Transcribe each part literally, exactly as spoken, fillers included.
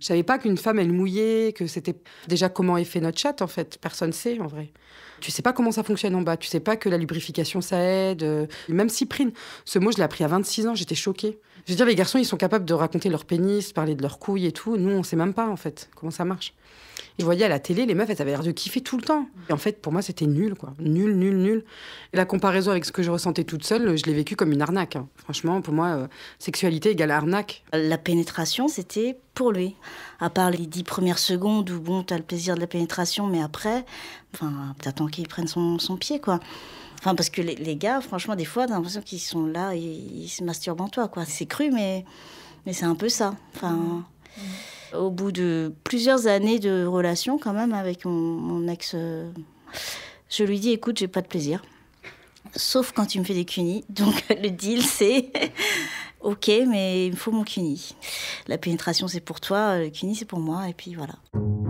Je savais pas qu'une femme, elle mouillait, que c'était... Déjà, comment est fait notre chatte, en fait. Personne sait, en vrai. Tu sais pas comment ça fonctionne en bas. Tu sais pas que la lubrification, ça aide. Même Cyprine, ce mot, je l'ai appris à vingt-six ans, j'étais choquée. Je veux dire, les garçons, ils sont capables de raconter leur pénis, parler de leurs couilles et tout. Nous, on sait même pas, en fait, comment ça marche. Et je voyais à la télé, les meufs, elles avaient l'air de kiffer tout le temps. Et en fait, pour moi, c'était nul, quoi. Nul, nul, nul. Et la comparaison avec ce que je ressentais toute seule, je l'ai vécu comme une arnaque. Hein. Franchement, pour moi, euh, sexualité égale arnaque. La pénétration, c'était pour lui. À part les dix premières secondes où, bon, t'as le plaisir de la pénétration, mais après, enfin, t'attends qu'il prenne son, son pied, quoi. Enfin, parce que les, les gars, franchement, des fois, t'as l'impression qu'ils sont là et ils se masturbent en toi, quoi. C'est cru, mais, mais c'est un peu ça. Enfin... Mmh. Au bout de plusieurs années de relation, quand même, avec mon, mon ex, euh, je lui dis, écoute, j'ai pas de plaisir. Sauf quand tu me fais des cunis. Donc, le deal, c'est, ok, mais il me faut mon cuni. La pénétration, c'est pour toi, le cuni, c'est pour moi, et puis voilà.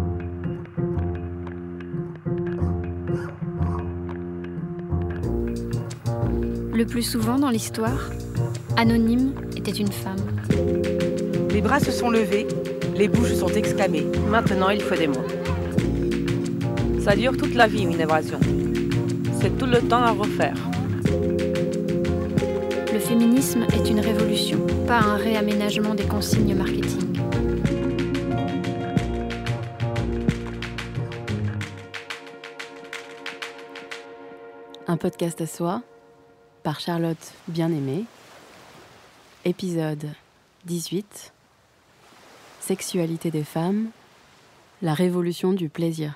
Le plus souvent dans l'histoire, Anonyme était une femme. Les bras se sont levés. Les bouches sont exclamées. Maintenant, il faut des mots. Ça dure toute la vie, une évasion. C'est tout le temps à refaire. Le féminisme est une révolution, pas un réaménagement des consignes marketing. Un podcast à soi, par Charlotte Bien-Aimée. Épisode dix-huit. Sexualité des femmes, la révolution du plaisir.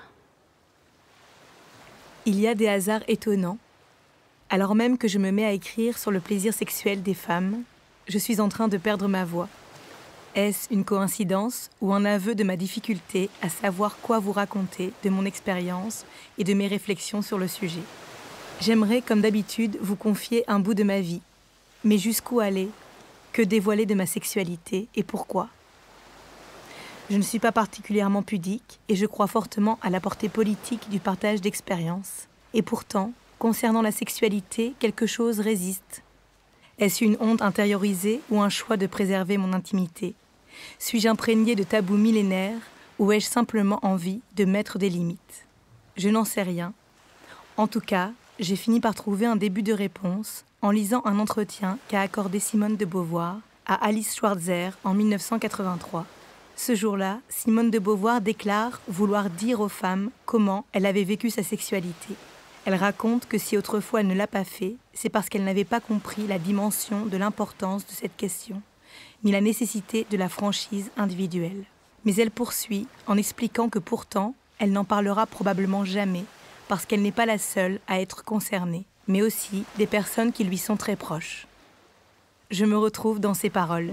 Il y a des hasards étonnants. Alors même que je me mets à écrire sur le plaisir sexuel des femmes, je suis en train de perdre ma voix. Est-ce une coïncidence ou un aveu de ma difficulté à savoir quoi vous raconter de mon expérience et de mes réflexions sur le sujet ? J'aimerais, comme d'habitude, vous confier un bout de ma vie. Mais jusqu'où aller ? Que dévoiler de ma sexualité et pourquoi ? Je ne suis pas particulièrement pudique et je crois fortement à la portée politique du partage d'expériences. Et pourtant, concernant la sexualité, quelque chose résiste. Est-ce une honte intériorisée ou un choix de préserver mon intimité ? Suis-je imprégnée de tabous millénaires ou ai-je simplement envie de mettre des limites ? Je n'en sais rien. En tout cas, j'ai fini par trouver un début de réponse en lisant un entretien qu'a accordé Simone de Beauvoir à Alice Schwarzer en mille neuf cent quatre-vingt-trois. Ce jour-là, Simone de Beauvoir déclare vouloir dire aux femmes comment elle avait vécu sa sexualité. Elle raconte que si autrefois elle ne l'a pas fait, c'est parce qu'elle n'avait pas compris la dimension de l'importance de cette question, ni la nécessité de la franchise individuelle. Mais elle poursuit en expliquant que pourtant, elle n'en parlera probablement jamais, parce qu'elle n'est pas la seule à être concernée, mais aussi des personnes qui lui sont très proches. Je me retrouve dans ces paroles.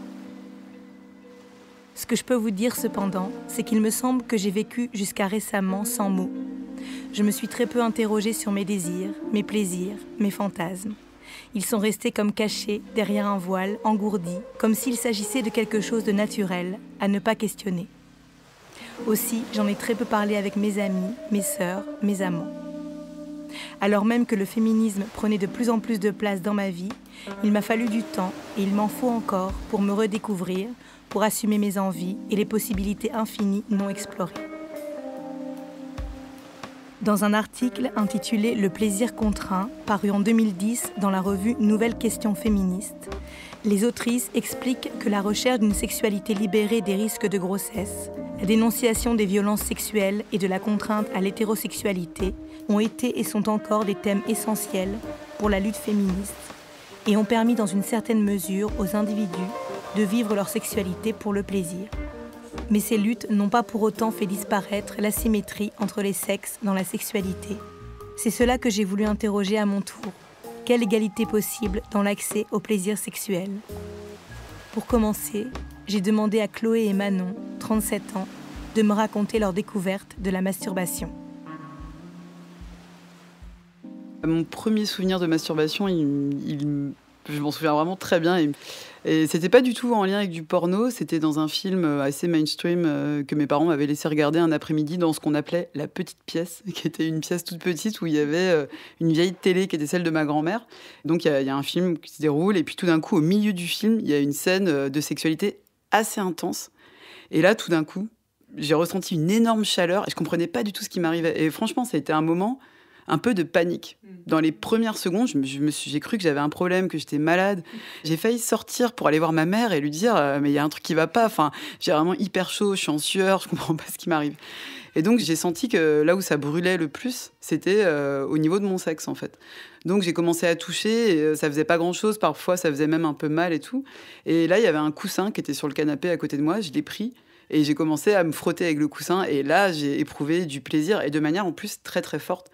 Ce que je peux vous dire cependant, c'est qu'il me semble que j'ai vécu jusqu'à récemment sans mots. Je me suis très peu interrogée sur mes désirs, mes plaisirs, mes fantasmes. Ils sont restés comme cachés derrière un voile engourdi, comme s'il s'agissait de quelque chose de naturel, à ne pas questionner. Aussi, j'en ai très peu parlé avec mes amis, mes sœurs, mes amants. Alors même que le féminisme prenait de plus en plus de place dans ma vie, il m'a fallu du temps, et il m'en faut encore, pour me redécouvrir, pour assumer mes envies et les possibilités infinies non explorées. Dans un article intitulé « Le plaisir contraint », paru en deux mille dix dans la revue Nouvelles questions féministes, les autrices expliquent que la recherche d'une sexualité libérée des risques de grossesse, la dénonciation des violences sexuelles et de la contrainte à l'hétérosexualité ont été et sont encore des thèmes essentiels pour la lutte féministe et ont permis dans une certaine mesure aux individus de vivre leur sexualité pour le plaisir. Mais ces luttes n'ont pas pour autant fait disparaître l'asymétrie entre les sexes dans la sexualité. C'est cela que j'ai voulu interroger à mon tour. Quelle égalité possible dans l'accès au plaisir sexuel ? Pour commencer, j'ai demandé à Chloé et Manon, trente-sept ans, de me raconter leur découverte de la masturbation. Mon premier souvenir de masturbation, il, il, je m'en souviens vraiment très bien. Et, et c'était pas du tout en lien avec du porno, c'était dans un film assez mainstream euh, que mes parents m'avaient laissé regarder un après-midi dans ce qu'on appelait la petite pièce, qui était une pièce toute petite où il y avait euh, une vieille télé qui était celle de ma grand-mère. Donc il y, y a un film qui se déroule et puis tout d'un coup, au milieu du film, il y a une scène de sexualité assez intense. Et là, tout d'un coup, j'ai ressenti une énorme chaleur et je comprenais pas du tout ce qui m'arrivait. Et franchement, ça a été un moment un peu de panique. Dans les premières secondes, je me, je me suis, j'ai cru que j'avais un problème, que j'étais malade. J'ai failli sortir pour aller voir ma mère et lui dire euh, « mais il y a un truc qui va pas, enfin, j'ai vraiment hyper chaud, je suis en sueur, je comprends pas ce qui m'arrive ». Et donc, j'ai senti que là où ça brûlait le plus, c'était euh, au niveau de mon sexe, en fait. Donc, j'ai commencé à toucher, et euh, ça faisait pas grand-chose, parfois ça faisait même un peu mal et tout. Et là, il y avait un coussin qui était sur le canapé à côté de moi, je l'ai pris, et j'ai commencé à me frotter avec le coussin, et là, j'ai éprouvé du plaisir, et de manière en plus très très forte.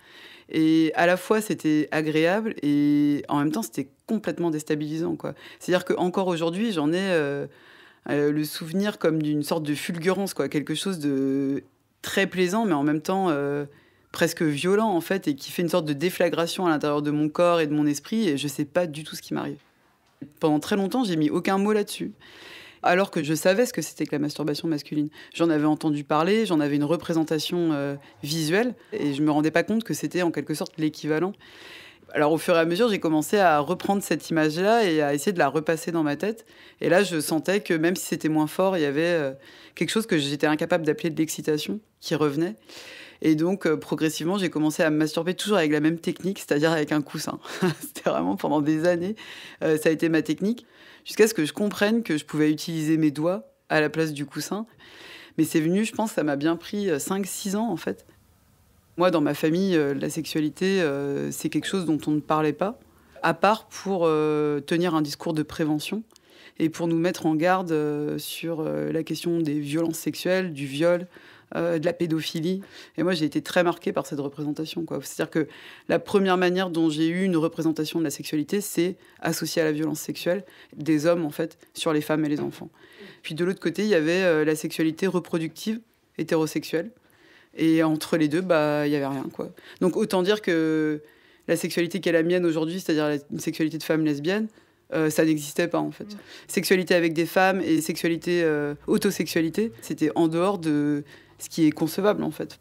Et à la fois, c'était agréable, et en même temps, c'était complètement déstabilisant, quoi. C'est-à-dire qu'encore aujourd'hui, j'en ai euh, euh, le souvenir comme d'une sorte de fulgurance, quoi, quelque chose de très plaisant, mais en même temps euh, presque violent, en fait, et qui fait une sorte de déflagration à l'intérieur de mon corps et de mon esprit, et je sais pas du tout ce qui m'arrive. Pendant très longtemps, j'ai mis aucun mot là-dessus, alors que je savais ce que c'était que la masturbation masculine. J'en avais entendu parler, j'en avais une représentation euh, visuelle, et je me rendais pas compte que c'était en quelque sorte l'équivalent. Alors au fur et à mesure, j'ai commencé à reprendre cette image-là et à essayer de la repasser dans ma tête. Et là, je sentais que même si c'était moins fort, il y avait euh, quelque chose que j'étais incapable d'appeler de l'excitation qui revenait. Et donc, euh, progressivement, j'ai commencé à me masturber toujours avec la même technique, c'est-à-dire avec un coussin. C'était vraiment pendant des années, euh, ça a été ma technique, jusqu'à ce que je comprenne que je pouvais utiliser mes doigts à la place du coussin. Mais c'est venu, je pense, ça m'a bien pris cinq six ans, en fait. Moi, dans ma famille, euh, la sexualité, euh, c'est quelque chose dont on ne parlait pas, à part pour euh, tenir un discours de prévention et pour nous mettre en garde euh, sur euh, la question des violences sexuelles, du viol, euh, de la pédophilie. Et moi, j'ai été très marquée par cette représentation, quoi. C'est-à-dire que la première manière dont j'ai eu une représentation de la sexualité, c'est associée à la violence sexuelle des hommes, en fait, sur les femmes et les enfants. Puis de l'autre côté, il y avait euh, la sexualité reproductive, hétérosexuelle. Et entre les deux, bah, il n'y avait rien, quoi. Donc autant dire que la sexualité qui est la mienne aujourd'hui, c'est-à-dire la, une sexualité de femme lesbienne, euh, ça n'existait pas, en fait. Mmh. Sexualité avec des femmes et sexualité, euh, autosexualité, c'était en dehors de ce qui est concevable, en fait.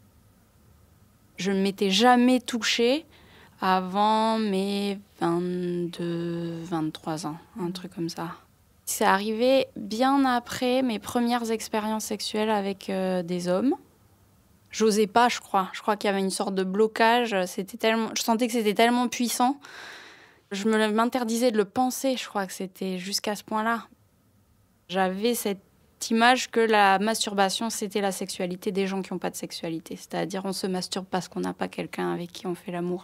Je ne m'étais jamais touchée avant mes vingt-deux, vingt-trois ans, un truc comme ça. C'est arrivé bien après mes premières expériences sexuelles avec euh, des hommes. J'osais pas, je crois. Je crois qu'il y avait une sorte de blocage. C'était tellement... Je sentais que c'était tellement puissant. Je me... m'interdisais de le penser. Je crois que c'était jusqu'à ce point-là. J'avais cette image que la masturbation, c'était la sexualité des gens qui n'ont pas de sexualité. C'est-à-dire, on se masturbe parce qu'on n'a pas quelqu'un avec qui on fait l'amour.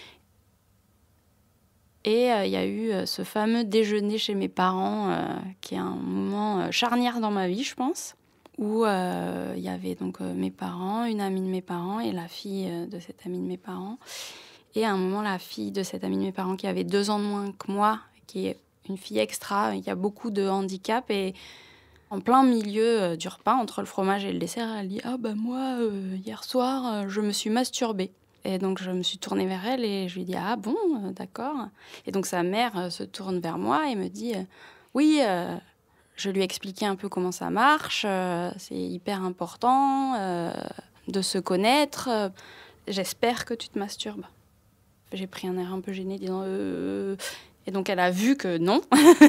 Et il euh, y a eu euh, ce fameux déjeuner chez mes parents, euh, qui est un moment euh, charnière dans ma vie, je pense. Où il euh, y avait donc euh, mes parents, une amie de mes parents et la fille euh, de cette amie de mes parents. Et à un moment, la fille de cette amie de mes parents, qui avait deux ans de moins que moi, qui est une fille extra, qui a beaucoup de handicap, et en plein milieu euh, du repas, entre le fromage et le dessert, elle dit « Ah ben moi, euh, hier soir, euh, je me suis masturbée ». Et donc, je me suis tournée vers elle et je lui ai dit « Ah bon, euh, d'accord ». Et donc, sa mère euh, se tourne vers moi et me dit euh, « Oui, euh, je lui ai expliqué un peu comment ça marche, euh, c'est hyper important euh, de se connaître. Euh, j'espère que tu te masturbes. » J'ai pris un air un peu gêné, disant euh... Et donc, elle a vu que non.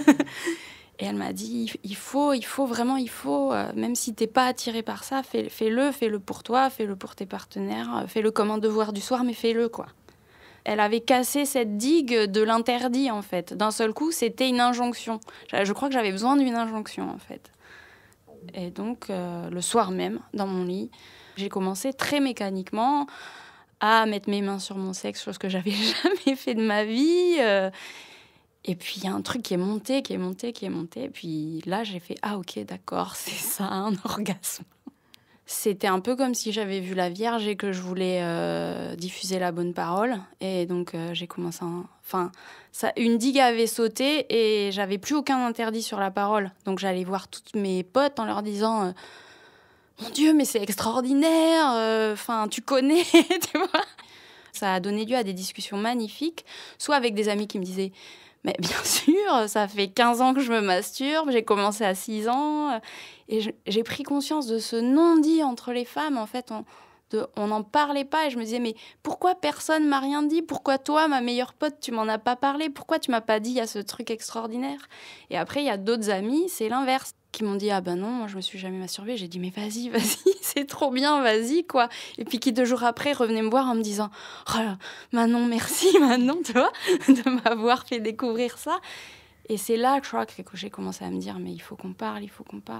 Et elle m'a dit « Il faut, il faut, vraiment, il faut, euh, même si t'es pas attiré par ça, fais, fais-le, fais-le pour toi, fais-le pour tes partenaires, fais-le comme un devoir du soir, mais fais-le, quoi. » Elle avait cassé cette digue de l'interdit, en fait. D'un seul coup, c'était une injonction. Je crois que j'avais besoin d'une injonction, en fait. Et donc, euh, le soir même, dans mon lit, j'ai commencé très mécaniquement à mettre mes mains sur mon sexe, chose que j'avais jamais fait de ma vie. Euh, et puis, il y a un truc qui est monté, qui est monté, qui est monté. Et puis là, j'ai fait « Ah, ok, d'accord, c'est ça, un orgasme ». C'était un peu comme si j'avais vu la Vierge et que je voulais euh, diffuser la bonne parole. Et donc, euh, j'ai commencé à... Enfin, ça, une digue avait sauté et j'avais plus aucun interdit sur la parole. Donc, j'allais voir toutes mes potes en leur disant euh, « Mon Dieu, mais c'est extraordinaire, enfin, euh, tu connais, tu vois ?» Ça a donné lieu à des discussions magnifiques, soit avec des amis qui me disaient « Mais bien sûr, ça fait quinze ans que je me masturbe, j'ai commencé à six ans. » Et je, j'ai pris conscience de ce non-dit entre les femmes. En fait, on n'en parlait pas. Et je me disais, mais pourquoi personne m'a rien dit ? Pourquoi toi, ma meilleure pote, tu m'en as pas parlé ? Pourquoi tu m'as pas dit, il y a ce truc extraordinaire ? Et après, il y a d'autres amis, c'est l'inverse. qui m'ont dit « Ah ben non, moi je me suis jamais masturbée ». J'ai dit « Mais vas-y, vas-y, c'est trop bien, vas-y, quoi ». Et puis qui, deux jours après, revenaient me voir en me disant « Oh là, Manon, merci, Manon, tu vois, de m'avoir fait découvrir ça ». Et c'est là, je crois, que j'ai commencé à me dire « Mais il faut qu'on parle, il faut qu'on parle ».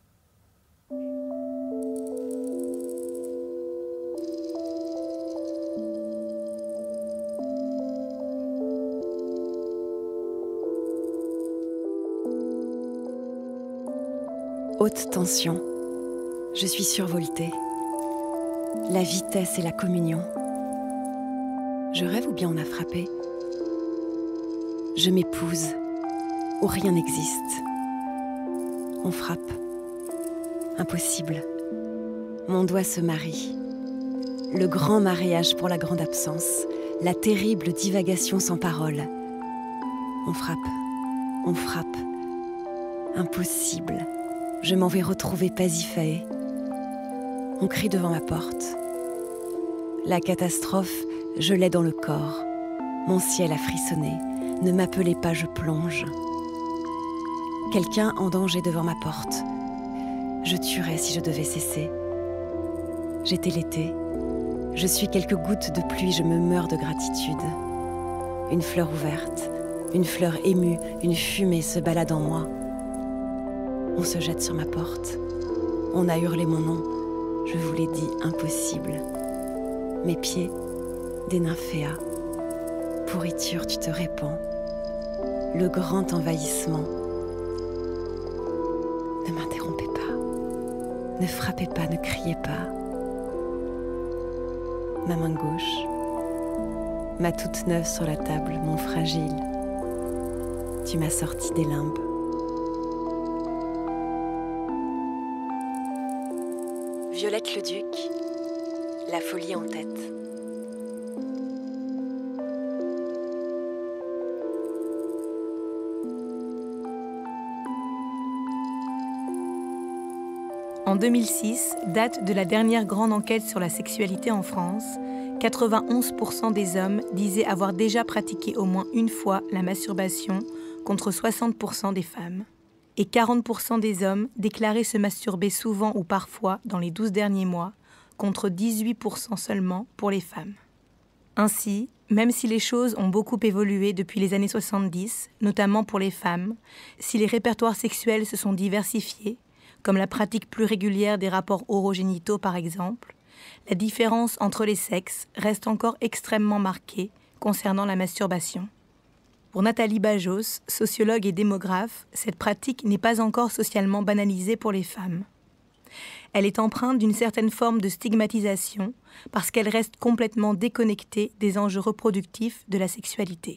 Haute tension. Je suis survoltée. La vitesse et la communion. Je rêve ou bien on a frappé? Je m'épouse, où rien n'existe. On frappe. Impossible. Mon doigt se marie. Le grand mariage pour la grande absence. La terrible divagation sans parole. On frappe. On frappe. Impossible. Je m'en vais retrouver Pasiphae. On crie devant ma porte. La catastrophe, je l'ai dans le corps. Mon ciel a frissonné. Ne m'appelez pas, je plonge. Quelqu'un en danger devant ma porte. Je tuerais si je devais cesser. J'étais l'été. Je suis quelques gouttes de pluie, je me meurs de gratitude. Une fleur ouverte, une fleur émue, une fumée se balade en moi. On se jette sur ma porte. On a hurlé mon nom. Je vous l'ai dit, impossible. Mes pieds, des nymphéas. Pourriture, tu te répands. Le grand envahissement. Ne m'interrompez pas. Ne frappez pas, ne criez pas. Ma main gauche. Ma toute neuve sur la table, mon fragile. Tu m'as sorti des limbes. Violette Leduc, la folie en tête. En deux mille six, date de la dernière grande enquête sur la sexualité en France, quatre-vingt-onze pour cent des hommes disaient avoir déjà pratiqué au moins une fois la masturbation, contre soixante pour cent des femmes. Et quarante pour cent des hommes déclaraient se masturber souvent ou parfois dans les douze derniers mois, contre dix-huit pour cent seulement pour les femmes. Ainsi, même si les choses ont beaucoup évolué depuis les années soixante-dix, notamment pour les femmes, si les répertoires sexuels se sont diversifiés, comme la pratique plus régulière des rapports orogénitaux par exemple, la différence entre les sexes reste encore extrêmement marquée concernant la masturbation. Pour Nathalie Bajos, sociologue et démographe, cette pratique n'est pas encore socialement banalisée pour les femmes. Elle est empreinte d'une certaine forme de stigmatisation parce qu'elle reste complètement déconnectée des enjeux reproductifs de la sexualité.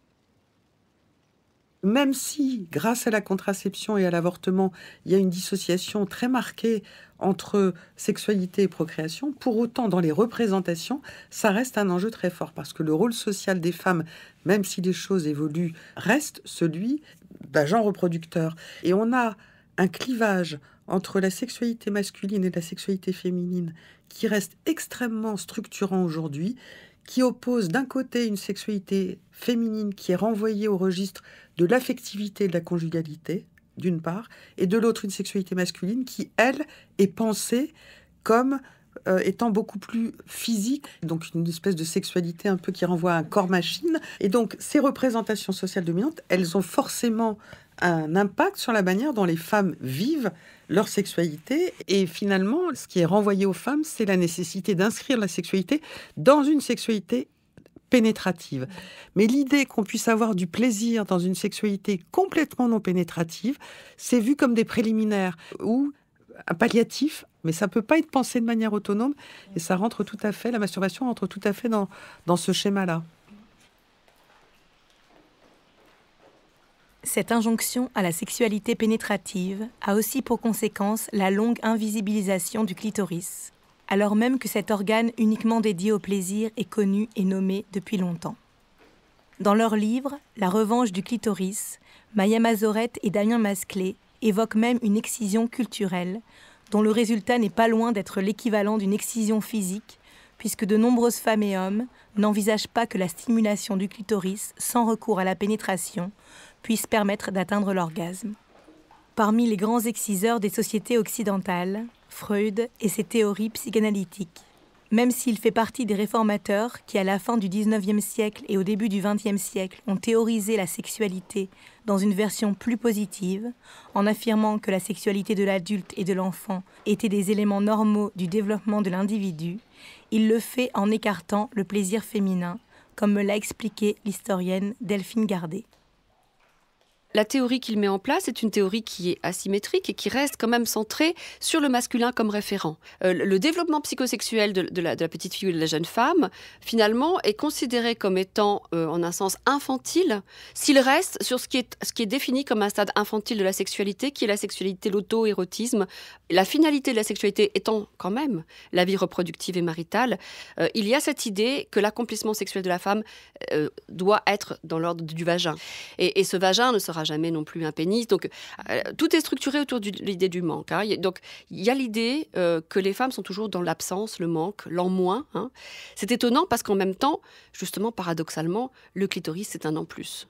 Même si, grâce à la contraception et à l'avortement, il y a une dissociation très marquée entre sexualité et procréation, pour autant, dans les représentations, ça reste un enjeu très fort, parce que le rôle social des femmes, même si les choses évoluent, reste celui d'agent reproducteur. Et on a un clivage entre la sexualité masculine et la sexualité féminine qui reste extrêmement structurant aujourd'hui, qui oppose d'un côté une sexualité féminine qui est renvoyée au registre de l'affectivité et de la conjugalité, d'une part, et de l'autre une sexualité masculine qui, elle, est pensée comme euh, étant beaucoup plus physique, donc une espèce de sexualité un peu qui renvoie à un corps-machine. Et donc, ces représentations sociales dominantes, elles ont forcément un impact sur la manière dont les femmes vivent leur sexualité. Et finalement, ce qui est renvoyé aux femmes, c'est la nécessité d'inscrire la sexualité dans une sexualité pénétrative. Mais l'idée qu'on puisse avoir du plaisir dans une sexualité complètement non pénétrative, c'est vu comme des préliminaires ou un palliatif, mais ça ne peut pas être pensé de manière autonome. Et ça rentre tout à fait, la masturbation rentre tout à fait dans, dans ce schéma-là. Cette injonction à la sexualité pénétrative a aussi pour conséquence la longue invisibilisation du clitoris, alors même que cet organe uniquement dédié au plaisir est connu et nommé depuis longtemps. Dans leur livre « La revanche du clitoris », Maya Mazorette et Damien Masclé évoquent même une excision culturelle, dont le résultat n'est pas loin d'être l'équivalent d'une excision physique, puisque de nombreuses femmes et hommes n'envisagent pas que la stimulation du clitoris sans recours à la pénétration puisse permettre d'atteindre l'orgasme. parmi les grands exciseurs des sociétés occidentales, Freud et ses théories psychanalytiques. Même s'il fait partie des réformateurs qui, à la fin du dix-neuvième siècle et au début du vingtième siècle, ont théorisé la sexualité dans une version plus positive, en affirmant que la sexualité de l'adulte et de l'enfant étaient des éléments normaux du développement de l'individu, il le fait en écartant le plaisir féminin, comme me l'a expliqué l'historienne Delphine Gardet. La théorie qu'il met en place est une théorie qui est asymétrique et qui reste quand même centrée sur le masculin comme référent. Euh, le développement psychosexuel de, de, la, de la petite fille ou de la jeune femme, finalement, est considéré comme étant, euh, en un sens, infantile, s'il reste sur ce qui, est, ce qui est défini comme un stade infantile de la sexualité, qui est la sexualité, l'auto-érotisme. La finalité de la sexualité étant quand même la vie reproductive et maritale, euh, il y a cette idée que l'accomplissement sexuel de la femme euh, doit être dans l'ordre du vagin. Et, et ce vagin ne sera jamais non plus un pénis. Donc, euh, tout est structuré autour de l'idée du manque. Hein. Donc, il y a l'idée euh, que les femmes sont toujours dans l'absence, le manque, l'en moins. Hein. C'est étonnant parce qu'en même temps, justement, paradoxalement, le clitoris, c'est un en plus.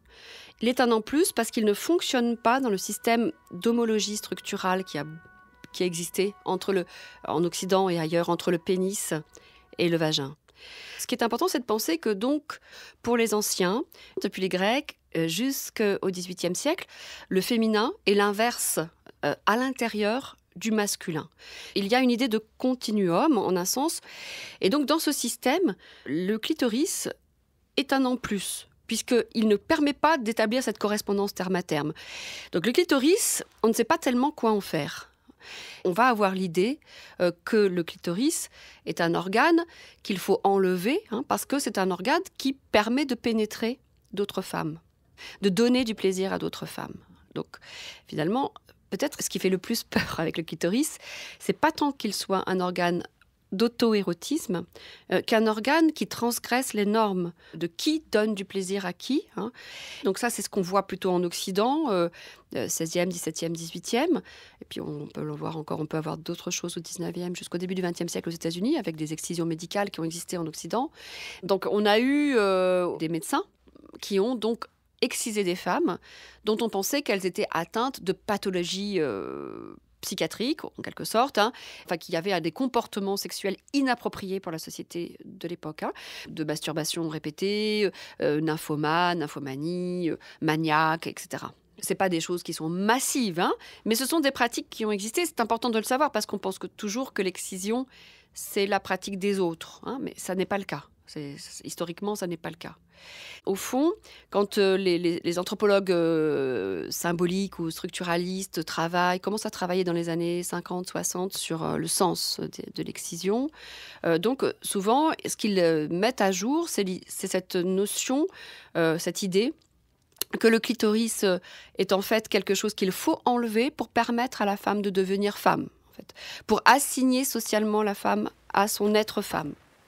Il est un en plus parce qu'il ne fonctionne pas dans le système d'homologie structurale qui a, qui a existé entre le, en Occident et ailleurs, entre le pénis et le vagin. Ce qui est important, c'est de penser que donc, pour les anciens, depuis les Grecs, jusqu'au dix-huitième siècle, le féminin est l'inverse euh, à l'intérieur du masculin. Il y a une idée de continuum, en un sens. Et donc, dans ce système, le clitoris est un en plus, puisqu'il ne permet pas d'établir cette correspondance terme à terme. Donc, le clitoris, on ne sait pas tellement quoi en faire. On va avoir l'idée euh, que le clitoris est un organe qu'il faut enlever, hein, parce que c'est un organe qui permet de pénétrer d'autres femmes, de donner du plaisir à d'autres femmes. Donc, finalement, peut-être ce qui fait le plus peur avec le clitoris, c'est pas tant qu'il soit un organe d'auto-érotisme euh, qu'un organe qui transgresse les normes de qui donne du plaisir à qui. Hein. Donc ça, c'est ce qu'on voit plutôt en Occident, euh, seizième, dix-septième, dix-huitième. Et puis on peut le voir encore, on peut avoir d'autres choses au dix-neuvième jusqu'au début du vingtième siècle aux États-Unis, avec des excisions médicales qui ont existé en Occident. Donc on a eu euh, des médecins qui ont donc excisé des femmes dont on pensait qu'elles étaient atteintes de pathologies euh, psychiatriques, en quelque sorte, hein, enfin, qu'il y avait des comportements sexuels inappropriés pour la société de l'époque, hein, de masturbation répétée, euh, nymphomane, nymphomanie, euh, maniaque, et cetera. Ce n'est pas des choses qui sont massives, hein, mais ce sont des pratiques qui ont existé. C'est important de le savoir parce qu'on pense que, toujours que l'excision, c'est la pratique des autres, hein, mais ça n'est pas le cas. C'est, historiquement, ça n'est pas le cas. Au fond, quand euh, les, les, les anthropologues euh, symboliques ou structuralistes travaillent, commencent à travailler dans les années cinquante soixante sur euh, le sens de, de l'excision, euh, donc souvent, ce qu'ils euh, mettent à jour, c'est, c'est cette notion, euh, cette idée que le clitoris est en fait quelque chose qu'il faut enlever pour permettre à la femme de devenir femme, en fait, pour assigner socialement la femme à son être femme.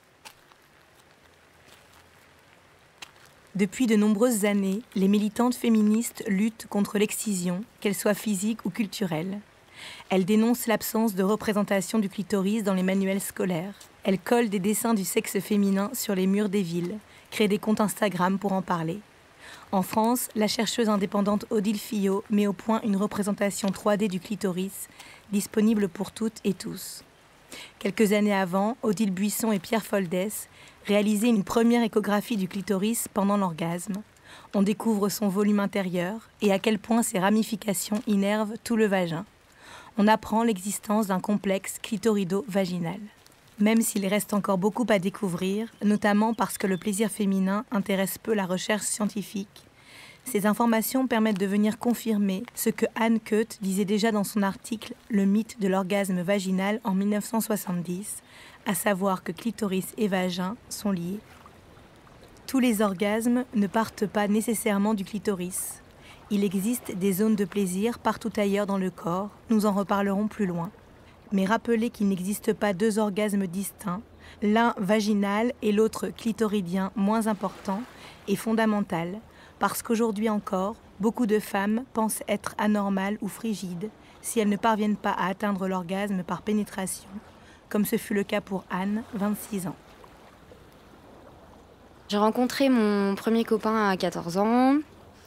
Depuis de nombreuses années, les militantes féministes luttent contre l'excision, qu'elle soit physique ou culturelle. Elles dénoncent l'absence de représentation du clitoris dans les manuels scolaires. Elles collent des dessins du sexe féminin sur les murs des villes, créent des comptes Instagram pour en parler. En France, la chercheuse indépendante Odile Fillot met au point une représentation trois D du clitoris, disponible pour toutes et tous. Quelques années avant, Odile Buisson et Pierre Foldès réalisaient une première échographie du clitoris pendant l'orgasme. On découvre son volume intérieur et à quel point ses ramifications innervent tout le vagin. On apprend l'existence d'un complexe clitorido-vaginal. Même s'il reste encore beaucoup à découvrir, notamment parce que le plaisir féminin intéresse peu la recherche scientifique, ces informations permettent de venir confirmer ce que Anne Keut disait déjà dans son article « Le mythe de l'orgasme vaginal » en mille neuf cent soixante-dix, à savoir que clitoris et vagin sont liés. Tous les orgasmes ne partent pas nécessairement du clitoris. Il existe des zones de plaisir partout ailleurs dans le corps, nous en reparlerons plus loin. Mais rappelez qu'il n'existe pas deux orgasmes distincts, l'un vaginal et l'autre clitoridien moins important, est fondamental, parce qu'aujourd'hui encore, beaucoup de femmes pensent être anormales ou frigides si elles ne parviennent pas à atteindre l'orgasme par pénétration, comme ce fut le cas pour Anne, vingt-six ans. J'ai rencontré mon premier copain à quatorze ans.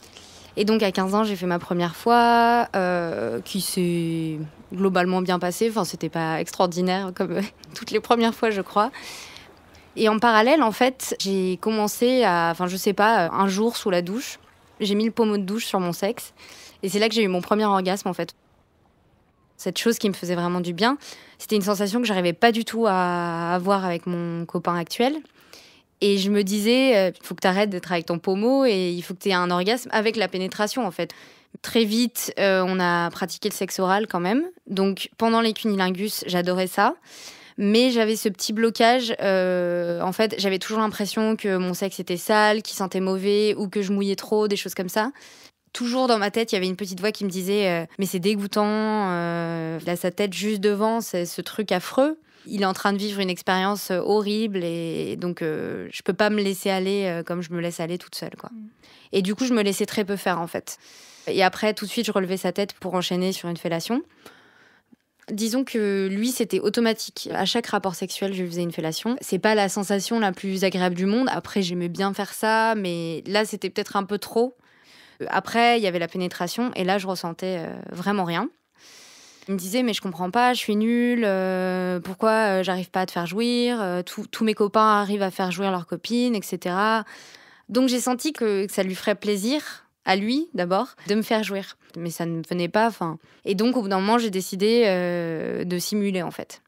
Et donc à quinze ans, j'ai fait ma première fois, euh, qui s'est globalement bien passée. Enfin, c'était pas extraordinaire comme euh, toutes les premières fois, je crois. Et en parallèle, en fait, j'ai commencé à, enfin, je sais pas, un jour sous la douche, j'ai mis le pommeau de douche sur mon sexe. Et c'est là que j'ai eu mon premier orgasme, en fait. Cette chose qui me faisait vraiment du bien, c'était une sensation que j'arrivais pas du tout à avoir avec mon copain actuel. Et je me disais, il euh, faut que tu arrêtes d'être avec ton pommeau et il faut que tu aies un orgasme avec la pénétration, en fait. Très vite, euh, on a pratiqué le sexe oral quand même. Donc, pendant les cunnilingus, j'adorais ça. Mais j'avais ce petit blocage. Euh, en fait, j'avais toujours l'impression que mon sexe était sale, qu'il sentait mauvais ou que je mouillais trop, des choses comme ça. Toujours dans ma tête, il y avait une petite voix qui me disait euh, « Mais c'est dégoûtant, euh, il a sa tête juste devant, c'est ce truc affreux. » Il est en train de vivre une expérience horrible et donc euh, je peux pas me laisser aller euh, comme je me laisse aller toute seule, quoi. Et du coup, je me laissais très peu faire, en fait. Et après, tout de suite, je relevais sa tête pour enchaîner sur une fellation. Disons que lui, c'était automatique. À chaque rapport sexuel, je lui faisais une fellation. C'est pas la sensation la plus agréable du monde. Après, j'aimais bien faire ça, mais là, c'était peut-être un peu trop. Après, il y avait la pénétration et là, je ressentais euh, vraiment rien. Il me disait, mais je comprends pas, je suis nulle, euh, pourquoi euh, j'arrive pas à te faire jouir, euh, tous mes copains arrivent à faire jouir leurs copines, et cetera. Donc j'ai senti que, que ça lui ferait plaisir, à lui d'abord, de me faire jouir. Mais ça ne venait pas, enfin... Et donc au bout d'un moment, j'ai décidé euh, de simuler, en fait.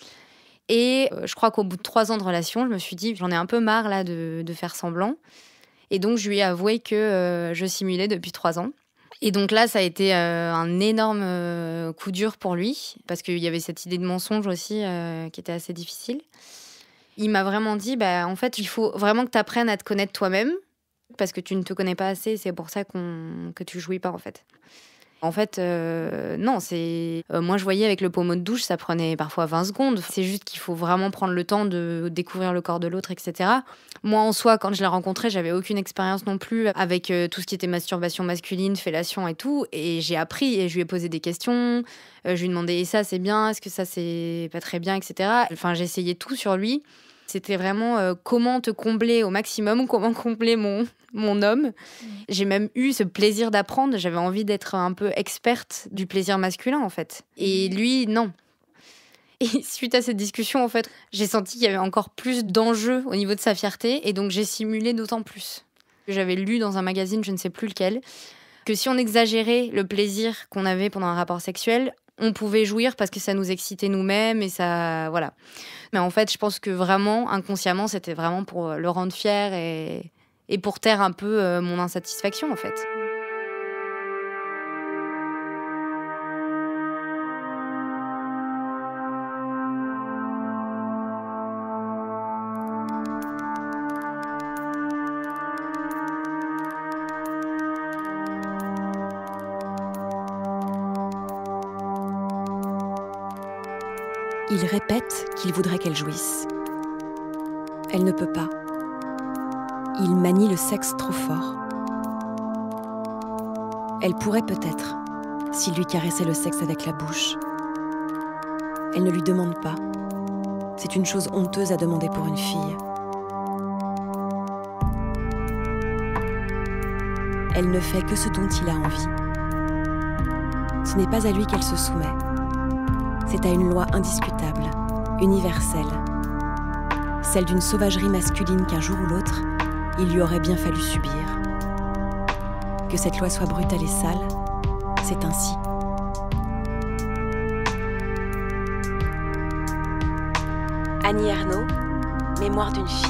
Et euh, je crois qu'au bout de trois ans de relation, je me suis dit, j'en ai un peu marre là de, de faire semblant. Et donc je lui ai avoué que euh, je simulais depuis trois ans. Et donc là, ça a été euh, un énorme euh, coup dur pour lui, parce qu'il y avait cette idée de mensonge aussi euh, qui était assez difficile. Il m'a vraiment dit, bah, en fait, il faut vraiment que tu apprennes à te connaître toi-même, parce que tu ne te connais pas assez, c'est pour ça qu'on, que tu jouis pas, en fait. En fait, euh, non, c'est... Euh, moi, je voyais avec le pommeau de douche, ça prenait parfois vingt secondes. C'est juste qu'il faut vraiment prendre le temps de découvrir le corps de l'autre, et cetera. Moi, en soi, quand je l'ai rencontré, j'avais aucune expérience non plus avec euh, tout ce qui était masturbation masculine, fellation et tout. Et j'ai appris et je lui ai posé des questions. Euh, je lui ai demandé, et ça, c'est bien? Est-ce que ça, c'est pas très bien, et cetera. Enfin, j'ai essayé tout sur lui. C'était vraiment euh, comment te combler au maximum, comment combler mon, mon homme. Mmh. J'ai même eu ce plaisir d'apprendre. J'avais envie d'être un peu experte du plaisir masculin, en fait. Et lui, non. Et suite à cette discussion, en fait, j'ai senti qu'il y avait encore plus d'enjeux au niveau de sa fierté. Et donc, j'ai simulé d'autant plus. J'avais lu dans un magazine, je ne sais plus lequel, que si on exagérait le plaisir qu'on avait pendant un rapport sexuel, on pouvait jouir parce que ça nous excitait nous-mêmes et ça, voilà. Mais en fait, je pense que vraiment, inconsciemment, c'était vraiment pour le rendre fier et, et pour taire un peu euh, mon insatisfaction, en fait. Il répète qu'il voudrait qu'elle jouisse. Elle ne peut pas. Il manie le sexe trop fort. Elle pourrait peut-être, s'il lui caressait le sexe avec la bouche. Elle ne lui demande pas. C'est une chose honteuse à demander pour une fille. Elle ne fait que ce dont il a envie. Ce n'est pas à lui qu'elle se soumet. C'est à une loi indiscutable, universelle. Celle d'une sauvagerie masculine qu'un jour ou l'autre, il lui aurait bien fallu subir. Que cette loi soit brutale et sale, c'est ainsi. Annie Ernaux, Mémoire d'une fille.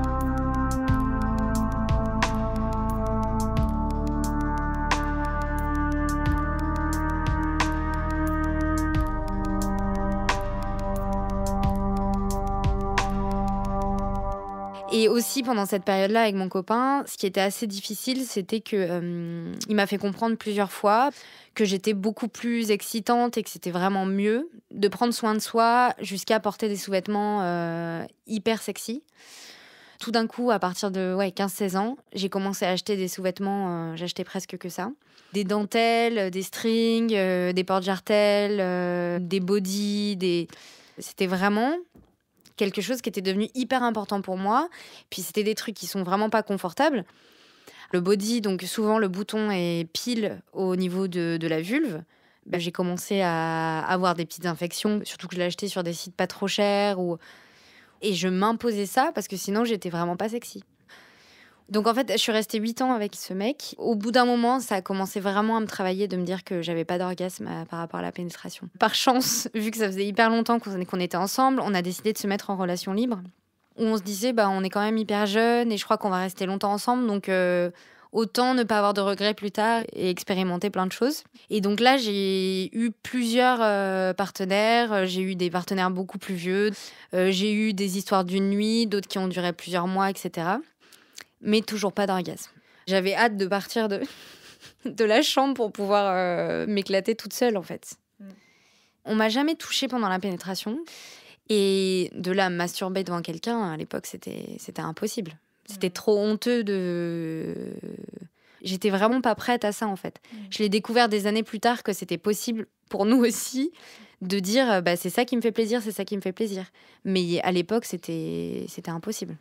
Et aussi, pendant cette période-là, avec mon copain, ce qui était assez difficile, c'était qu'il euh, m'a fait comprendre plusieurs fois que j'étais beaucoup plus excitante et que c'était vraiment mieux de prendre soin de soi jusqu'à porter des sous-vêtements euh, hyper sexy. Tout d'un coup, à partir de ouais, quinze seize ans, j'ai commencé à acheter des sous-vêtements, euh, j'achetais presque que ça. Des dentelles, des strings, euh, des porte-jartelles, euh, des bodys, des... C'était vraiment... quelque chose qui était devenu hyper important pour moi. Puis c'était des trucs qui sont vraiment pas confortables. Le body, donc souvent le bouton est pile au niveau de, de la vulve. Ben, j'ai commencé à avoir des petites infections, surtout que je l'ai acheté sur des sites pas trop chers. Ou... Et je m'imposais ça parce que sinon, j'étais vraiment pas sexy. Donc en fait, je suis restée huit ans avec ce mec. Au bout d'un moment, ça a commencé vraiment à me travailler, de me dire que j'avais pas d'orgasme à, par rapport à la pénétration. Par chance, vu que ça faisait hyper longtemps qu'on, qu'on était ensemble, on a décidé de se mettre en relation libre. Où on se disait, bah, on est quand même hyper jeunes et je crois qu'on va rester longtemps ensemble. Donc euh, autant ne pas avoir de regrets plus tard et expérimenter plein de choses. Et donc là, j'ai eu plusieurs euh, partenaires. J'ai eu des partenaires beaucoup plus vieux. Euh, j'ai eu des histoires d'une nuit, d'autres qui ont duré plusieurs mois, et cetera. Mais toujours pas d'orgasme. J'avais hâte de partir de, de la chambre pour pouvoir euh, m'éclater toute seule, en fait. Mm. On m'a jamais touchée pendant la pénétration. Et de là, masturber devant quelqu'un, à l'époque, c'était, c'était impossible. C'était mm. trop honteux de... J'étais vraiment pas prête à ça, en fait. Mm. Je l'ai découvert des années plus tard que c'était possible pour nous aussi de dire bah, c'est ça qui me fait plaisir, c'est ça qui me fait plaisir. Mais à l'époque, c'était, c'était impossible.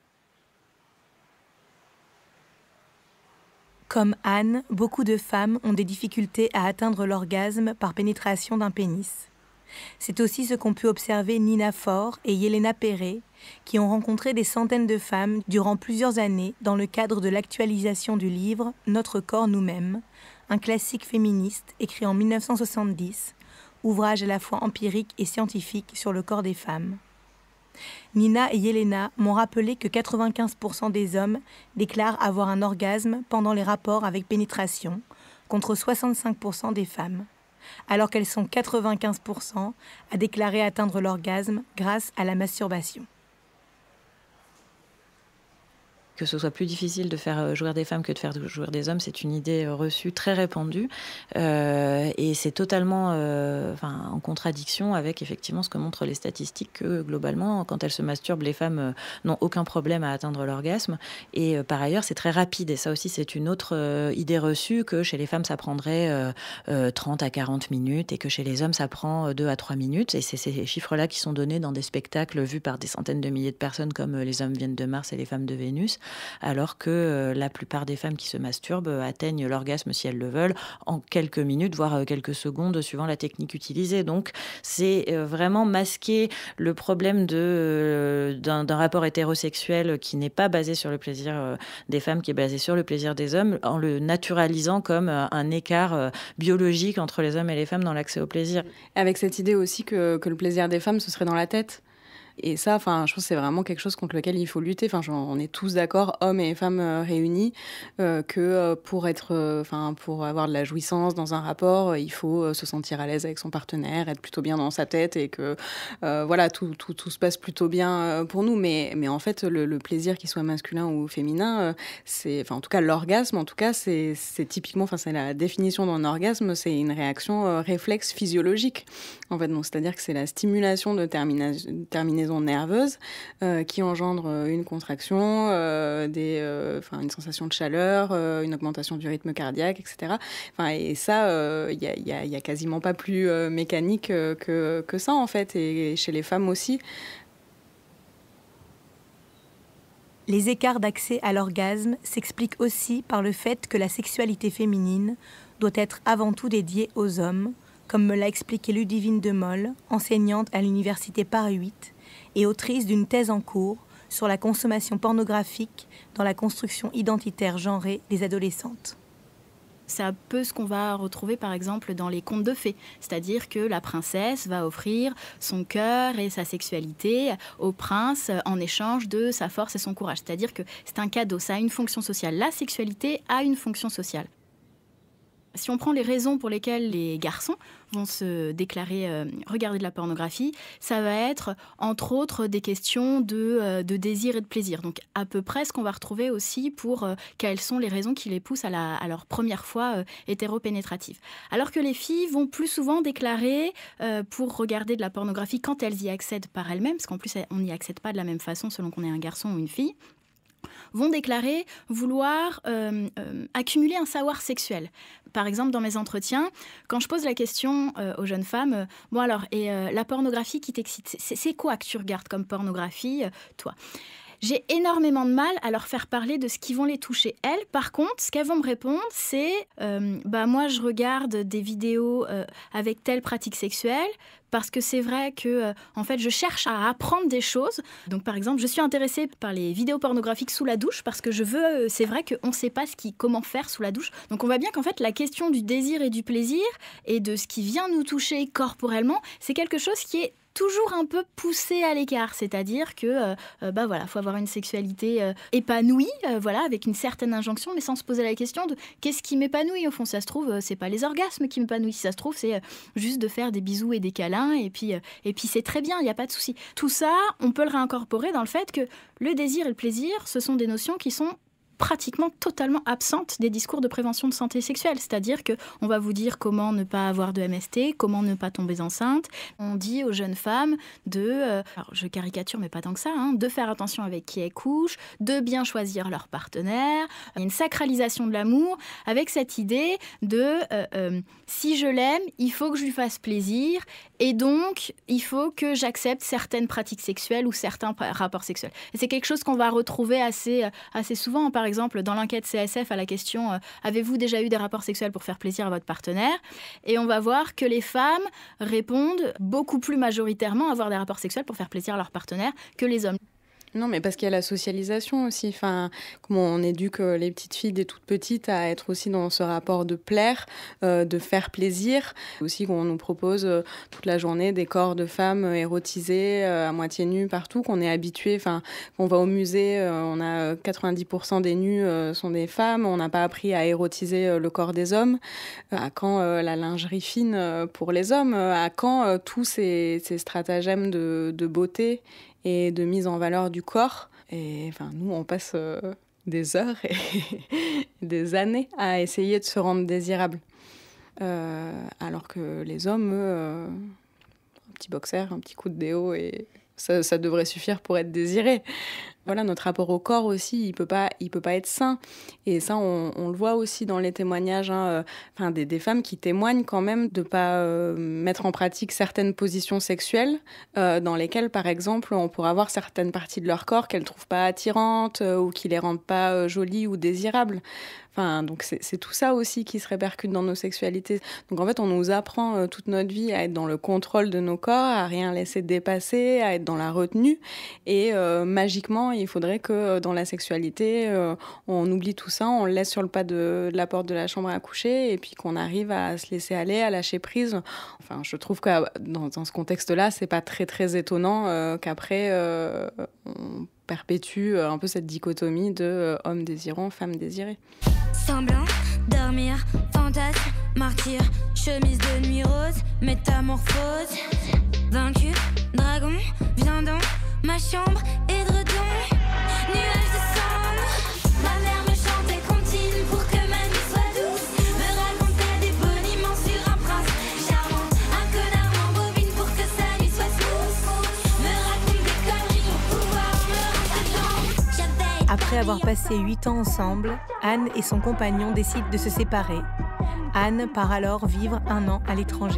Comme Anne, beaucoup de femmes ont des difficultés à atteindre l'orgasme par pénétration d'un pénis. C'est aussi ce qu'ont pu observer Nina Faure et Yelena Perret, qui ont rencontré des centaines de femmes durant plusieurs années dans le cadre de l'actualisation du livre « Notre corps nous-mêmes », un classique féministe écrit en mille neuf cent soixante-dix, ouvrage à la fois empirique et scientifique sur le corps des femmes. Nina et Yelena m'ont rappelé que quatre-vingt-quinze pour cent des hommes déclarent avoir un orgasme pendant les rapports avec pénétration, contre soixante-cinq pour cent des femmes, alors qu'elles sont quatre-vingt-quinze pour cent à déclarer atteindre l'orgasme grâce à la masturbation. Que ce soit plus difficile de faire jouir des femmes que de faire jouir des hommes, c'est une idée reçue très répandue euh, et c'est totalement euh, enfin, en contradiction avec effectivement ce que montrent les statistiques que globalement, quand elles se masturbent, les femmes euh, n'ont aucun problème à atteindre l'orgasme et euh, par ailleurs c'est très rapide et ça aussi c'est une autre euh, idée reçue que chez les femmes ça prendrait euh, euh, trente à quarante minutes et que chez les hommes ça prend deux à trois minutes et c'est ces chiffres-là qui sont donnés dans des spectacles vus par des centaines de milliers de personnes comme Les hommes viennent de Mars et Les femmes de Vénus. Alors que euh, la plupart des femmes qui se masturbent euh, atteignent l'orgasme, si elles le veulent, en quelques minutes, voire euh, quelques secondes, suivant la technique utilisée. Donc, c'est euh, vraiment masquer le problème de, euh, d'un, d'un rapport hétérosexuel qui n'est pas basé sur le plaisir euh, des femmes, qui est basé sur le plaisir des hommes, en le naturalisant comme euh, un écart euh, biologique entre les hommes et les femmes dans l'accès au plaisir. Avec cette idée aussi que, que le plaisir des femmes, ce serait dans la tête. Et ça, enfin, je pense que c'est vraiment quelque chose contre lequel il faut lutter. Enfin, genre, on est tous d'accord, hommes et femmes euh, réunis, euh, que euh, pour être, enfin, euh, pour avoir de la jouissance dans un rapport, euh, il faut euh, se sentir à l'aise avec son partenaire, être plutôt bien dans sa tête et que, euh, voilà, tout, tout, tout se passe plutôt bien euh, pour nous. Mais, mais en fait, le, le plaisir, qu'il soit masculin ou féminin, euh, c'est, enfin, en tout cas, l'orgasme, en tout cas, c'est, c'est typiquement, enfin, c'est la définition d'un orgasme, c'est une réaction euh, réflexe physiologique. En fait, donc, c'est-à-dire que c'est la stimulation de termina- terminaison nerveuse euh, qui engendre une contraction, euh, des, euh, une sensation de chaleur, euh, une augmentation du rythme cardiaque, et cetera. Enfin, et ça, il euh, n'y a, y a, y a quasiment pas plus euh, mécanique euh, que, que ça, en fait, et, et chez les femmes aussi. Les écarts d'accès à l'orgasme s'expliquent aussi par le fait que la sexualité féminine doit être avant tout dédiée aux hommes, comme me l'a expliqué Ludivine Demolle, enseignante à l'université Paris huit, et autrice d'une thèse en cours sur la consommation pornographique dans la construction identitaire genrée des adolescentes. C'est un peu ce qu'on va retrouver par exemple dans les contes de fées, c'est-à-dire que la princesse va offrir son cœur et sa sexualité au prince en échange de sa force et son courage. C'est-à-dire que c'est un cadeau, ça a une fonction sociale. La sexualité a une fonction sociale. Si on prend les raisons pour lesquelles les garçons vont se déclarer euh, regarder de la pornographie, ça va être entre autres des questions de, euh, de désir et de plaisir. Donc à peu près ce qu'on va retrouver aussi pour euh, quelles sont les raisons qui les poussent à, la, à leur première fois euh, hétéropénétrative. Alors que les filles vont plus souvent déclarer euh, pour regarder de la pornographie quand elles y accèdent par elles-mêmes, parce qu'en plus on n'y accède pas de la même façon selon qu'on est un garçon ou une fille, vont déclarer vouloir euh, euh, accumuler un savoir sexuel. Par exemple, dans mes entretiens, quand je pose la question euh, aux jeunes femmes, euh, bon alors, et euh, la pornographie qui t'excite, c'est, c'est quoi que tu regardes comme pornographie, euh, toi ? j'ai énormément de mal à leur faire parler de ce qui vont les toucher. Elles, par contre, ce qu'elles vont me répondre, c'est euh, bah, moi, je regarde des vidéos euh, avec telle pratique sexuelle parce que c'est vrai que euh, en fait, je cherche à apprendre des choses. Donc, par exemple, je suis intéressée par les vidéos pornographiques sous la douche parce que je veux, euh, c'est vrai qu'on ne sait pas ce qui, comment faire sous la douche. Donc, on voit bien qu'en fait, la question du désir et du plaisir et de ce qui vient nous toucher corporellement, c'est quelque chose qui est toujours un peu poussé à l'écart, c'est-à-dire que euh, euh, bah voilà, faut avoir une sexualité euh, épanouie, euh, voilà, avec une certaine injonction, mais sans se poser la question de qu'est-ce qui m'épanouit au fond. Ça se trouve, euh, c'est pas les orgasmes qui m'épanouissent, ça se trouve, c'est euh, juste de faire des bisous et des câlins, et puis euh, et puis c'est très bien, il y a pas de souci. Tout ça, on peut le réincorporer dans le fait que le désir et le plaisir, ce sont des notions qui sont pratiquement totalement absente des discours de prévention de santé sexuelle. C'est-à-dire qu'on va vous dire comment ne pas avoir de M S T, comment ne pas tomber enceinte. On dit aux jeunes femmes de, euh, alors je caricature mais pas tant que ça, hein, de faire attention avec qui elles couchent, de bien choisir leur partenaire. Il y a une sacralisation de l'amour avec cette idée de euh, euh, si je l'aime, il faut que je lui fasse plaisir et donc il faut que j'accepte certaines pratiques sexuelles ou certains rapports sexuels. Et c'est quelque chose qu'on va retrouver assez, assez souvent. Par exemple, dans l'enquête C S F à la question euh, « Avez-vous déjà eu des rapports sexuels pour faire plaisir à votre partenaire ?» Et on va voir que les femmes répondent beaucoup plus majoritairement à avoir des rapports sexuels pour faire plaisir à leur partenaire que les hommes. Non, mais parce qu'il y a la socialisation aussi. Enfin, comment on éduque les petites filles dès toutes petites à être aussi dans ce rapport de plaire, euh, de faire plaisir. Aussi, qu'on nous propose euh, toute la journée des corps de femmes érotisés, euh, à moitié nus partout, qu'on est habitué. Enfin, on va au musée, euh, on a quatre-vingt-dix pour cent des nus euh, sont des femmes. On n'a pas appris à érotiser euh, le corps des hommes. Euh, à quand euh, la lingerie fine euh, pour les hommes? À quand euh, tous ces, ces stratagèmes de, de beauté et de mise en valeur du corps. Et enfin, nous, on passe euh, des heures et des années à essayer de se rendre désirable. Euh, alors que les hommes, eux, euh, un petit boxer, un petit coup de déo, et ça, ça devrait suffire pour être désiré. Voilà, notre rapport au corps aussi, il peut pas, il peut pas être sain. Et ça, on, on le voit aussi dans les témoignages, hein, euh, enfin, des, des femmes qui témoignent quand même de pas euh, mettre en pratique certaines positions sexuelles euh, dans lesquelles, par exemple, on pourrait avoir certaines parties de leur corps qu'elles trouvent pas attirantes euh, ou qui les rendent pas euh, jolies ou désirables. Enfin, donc c'est, c'est tout ça aussi qui se répercute dans nos sexualités. Donc en fait, on nous apprend euh, toute notre vie à être dans le contrôle de nos corps, à rien laisser dépasser, à être dans la retenue. Et euh, magiquement, il faudrait que euh, dans la sexualité, euh, on oublie tout ça, on le laisse sur le pas de, de la porte de la chambre à coucher et puis qu'on arrive à se laisser aller, à lâcher prise. Enfin, je trouve que dans, dans ce contexte-là, c'est pas très très étonnant euh, qu'après, euh, on perpétue un peu cette dichotomie de euh, homme désirant, femme désirée. Semblant, dormir, fantasme, martyr, chemise de nuit rose, métamorphose. Vaincu, dragon, viens dans ma chambre, édredon, nuages de cendres. Ma mère me chantait comptine pour que ma nuit soit douce, me racontait des boniments sur un prince charmant. Un connard m'embobine pour que sa nuit soit smooth, me raconte des conneries pour pouvoir me rendre dedans. Après avoir passé huit ans ensemble, Anne et son compagnon décident de se séparer. Anne part alors vivre un an à l'étranger.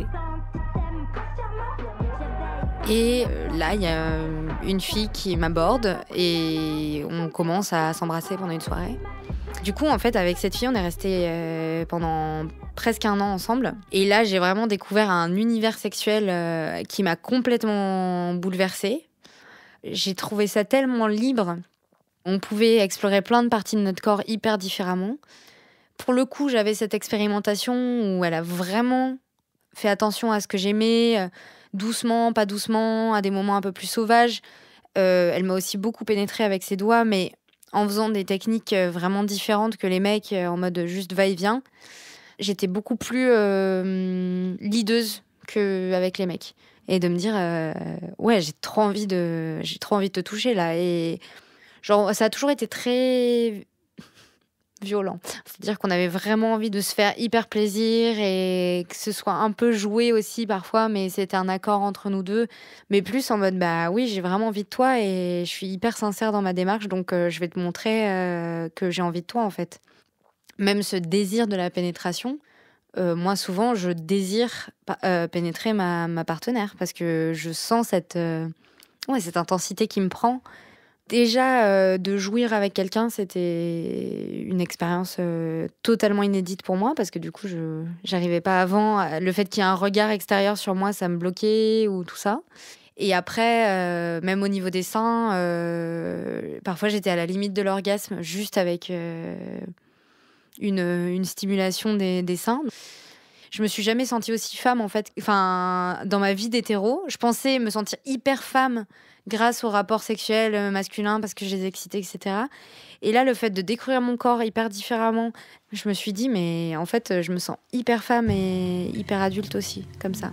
Et là, il y a une fille qui m'aborde et on commence à s'embrasser pendant une soirée. Du coup, en fait, avec cette fille, on est resté euh, pendant presque un an ensemble. Et là, j'ai vraiment découvert un univers sexuel euh, qui m'a complètement bouleversée. J'ai trouvé ça tellement libre. On pouvait explorer plein de parties de notre corps hyper différemment. Pour le coup, j'avais cette expérimentation où elle a vraiment fait attention à ce que j'aimais, euh, doucement, pas doucement, à des moments un peu plus sauvages. Euh, elle m'a aussi beaucoup pénétrée avec ses doigts, mais en faisant des techniques vraiment différentes que les mecs, en mode juste va-et-vient. J'étais beaucoup plus euh, leaduse qu'avec les mecs. Et de me dire, euh, ouais, j'ai trop envie de, j'ai trop envie de te toucher là. Et genre, ça a toujours été très violent. C'est-à-dire qu'on avait vraiment envie de se faire hyper plaisir et que ce soit un peu joué aussi parfois, mais c'était un accord entre nous deux. Mais plus en mode, bah oui, j'ai vraiment envie de toi et je suis hyper sincère dans ma démarche, donc euh, je vais te montrer euh, que j'ai envie de toi en fait. Même ce désir de la pénétration, euh, moi souvent je désire euh, pénétrer ma, ma partenaire parce que je sens cette, euh, ouais, cette intensité qui me prend. Déjà, euh, de jouir avec quelqu'un, c'était une expérience euh, totalement inédite pour moi parce que du coup, je n'arrivais pas avant. Le fait qu'il y ait un regard extérieur sur moi, ça me bloquait ou tout ça. Et après, euh, même au niveau des seins, euh, parfois j'étais à la limite de l'orgasme juste avec euh, une, une stimulation des, des seins. Je me suis jamais sentie aussi femme en fait. Enfin, dans ma vie d'hétéro, je pensais me sentir hyper femme grâce au rapport sexuel masculin parce que je les excitais, et cetera. Et là, le fait de découvrir mon corps hyper différemment, je me suis dit, mais en fait, je me sens hyper femme et hyper adulte aussi, comme ça.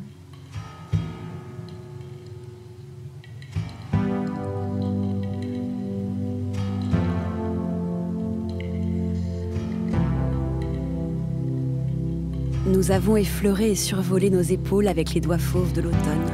Nous avons effleuré et survolé nos épaules avec les doigts fauves de l'automne.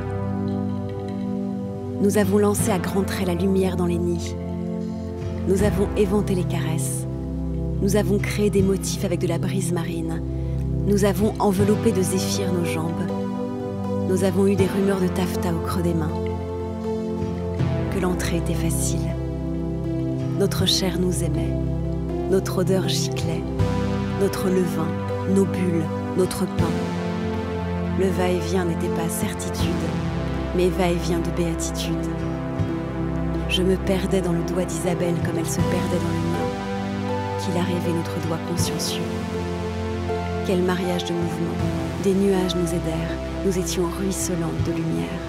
Nous avons lancé à grands traits la lumière dans les nids. Nous avons éventé les caresses. Nous avons créé des motifs avec de la brise marine. Nous avons enveloppé de zéphyr nos jambes. Nous avons eu des rumeurs de taffetas au creux des mains. Que l'entrée était facile. Notre chair nous aimait. Notre odeur giclait. Notre levain, nos bulles, notre pain. Le va-et-vient n'était pas certitude, mais va-et-vient de béatitude. Je me perdais dans le doigt d'Isabelle comme elle se perdait dans le mien, qu'il a rêvé notre doigt consciencieux. Quel mariage de mouvements, des nuages nous aidèrent, nous étions ruisselantes de lumière.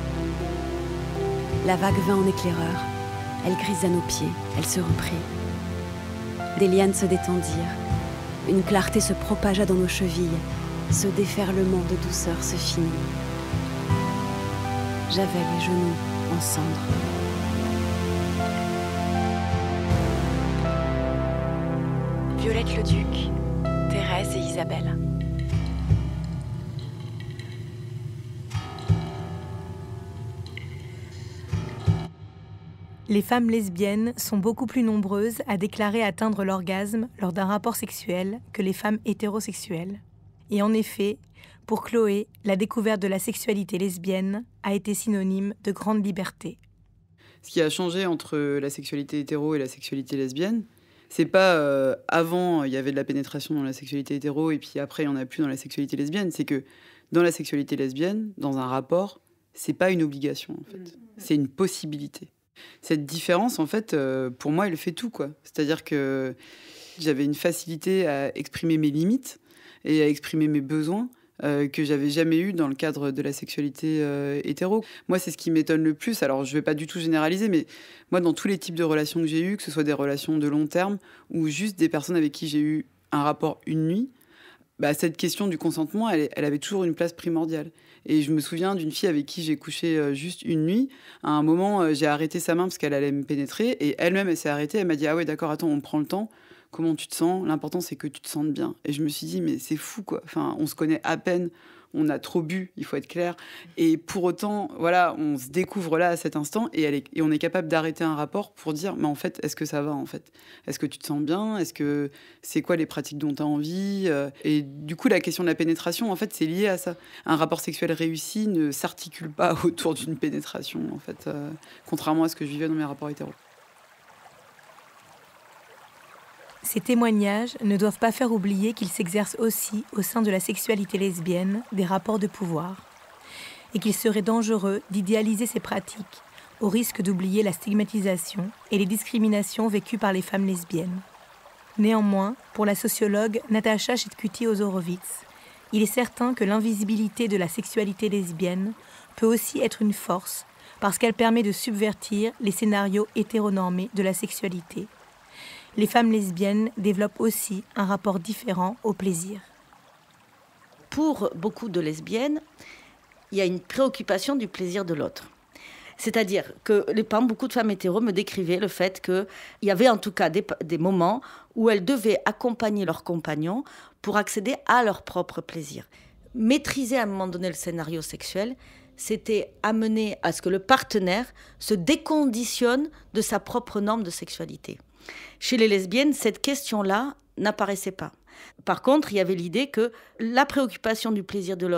La vague vint en éclaireur, elle grisa nos pieds, elle se reprit. Des lianes se détendirent, une clarté se propagea dans nos chevilles, ce déferlement de douceur se finit. J'avais les genoux en cendres. Violette Leduc, Thérèse et Isabelle. Les femmes lesbiennes sont beaucoup plus nombreuses à déclarer atteindre l'orgasme lors d'un rapport sexuel que les femmes hétérosexuelles. Et en effet, pour Chloé, la découverte de la sexualité lesbienne a été synonyme de grande liberté. Ce qui a changé entre la sexualité hétéro et la sexualité lesbienne, c'est pas euh, avant il y avait de la pénétration dans la sexualité hétéro et puis après il n'y en a plus dans la sexualité lesbienne, c'est que dans la sexualité lesbienne, dans un rapport, c'est pas une obligation en fait, c'est une possibilité. Cette différence, en fait, euh, pour moi, elle fait tout, quoi. C'est-à-dire que j'avais une facilité à exprimer mes limites et à exprimer mes besoins euh, que j'avais jamais eu dans le cadre de la sexualité euh, hétéro. Moi, c'est ce qui m'étonne le plus. Alors, je vais pas du tout généraliser, mais moi, dans tous les types de relations que j'ai eues, que ce soit des relations de long terme ou juste des personnes avec qui j'ai eu un rapport une nuit, bah, cette question du consentement, elle, elle avait toujours une place primordiale. Et je me souviens d'une fille avec qui j'ai couché euh, juste une nuit. À un moment, euh, j'ai arrêté sa main parce qu'elle allait me pénétrer. Et elle-même, elle s'est arrêtée. Elle m'a dit « Ah ouais, d'accord, attends, on prend le temps. Comment tu te sens ? L'important, c'est que tu te sentes bien. » Et je me suis dit « Mais c'est fou, quoi. Enfin, on se connaît à peine. On a trop bu, il faut être clair. Et pour autant, voilà, on se découvre là à cet instant et, elle est, et on est capable d'arrêter un rapport pour dire, mais en fait, est-ce que ça va en fait ? Est-ce que tu te sens bien ? Est-ce que c'est quoi les pratiques dont tu as envie ? Et du coup, la question de la pénétration, en fait, c'est lié à ça. Un rapport sexuel réussi ne s'articule pas autour d'une pénétration, en fait, euh, contrairement à ce que je vivais dans mes rapports hétéros. Ces témoignages ne doivent pas faire oublier qu'ils s'exercent aussi au sein de la sexualité lesbienne des rapports de pouvoir et qu'il serait dangereux d'idéaliser ces pratiques au risque d'oublier la stigmatisation et les discriminations vécues par les femmes lesbiennes. Néanmoins, pour la sociologue Natasha Chetcuti-Ozorowicz, il est certain que l'invisibilité de la sexualité lesbienne peut aussi être une force parce qu'elle permet de subvertir les scénarios hétéronormés de la sexualité. Les femmes lesbiennes développent aussi un rapport différent au plaisir. Pour beaucoup de lesbiennes, il y a une préoccupation du plaisir de l'autre. C'est-à-dire que les, beaucoup de femmes hétéros me décrivaient le fait qu'il y avait en tout cas des, des moments où elles devaient accompagner leurs compagnons pour accéder à leur propre plaisir. Maîtriser à un moment donné le scénario sexuel, c'était amener à ce que le partenaire se déconditionne de sa propre norme de sexualité. Chez les lesbiennes, cette question-là n'apparaissait pas. Par contre, il y avait l'idée que la préoccupation du plaisir de l'autre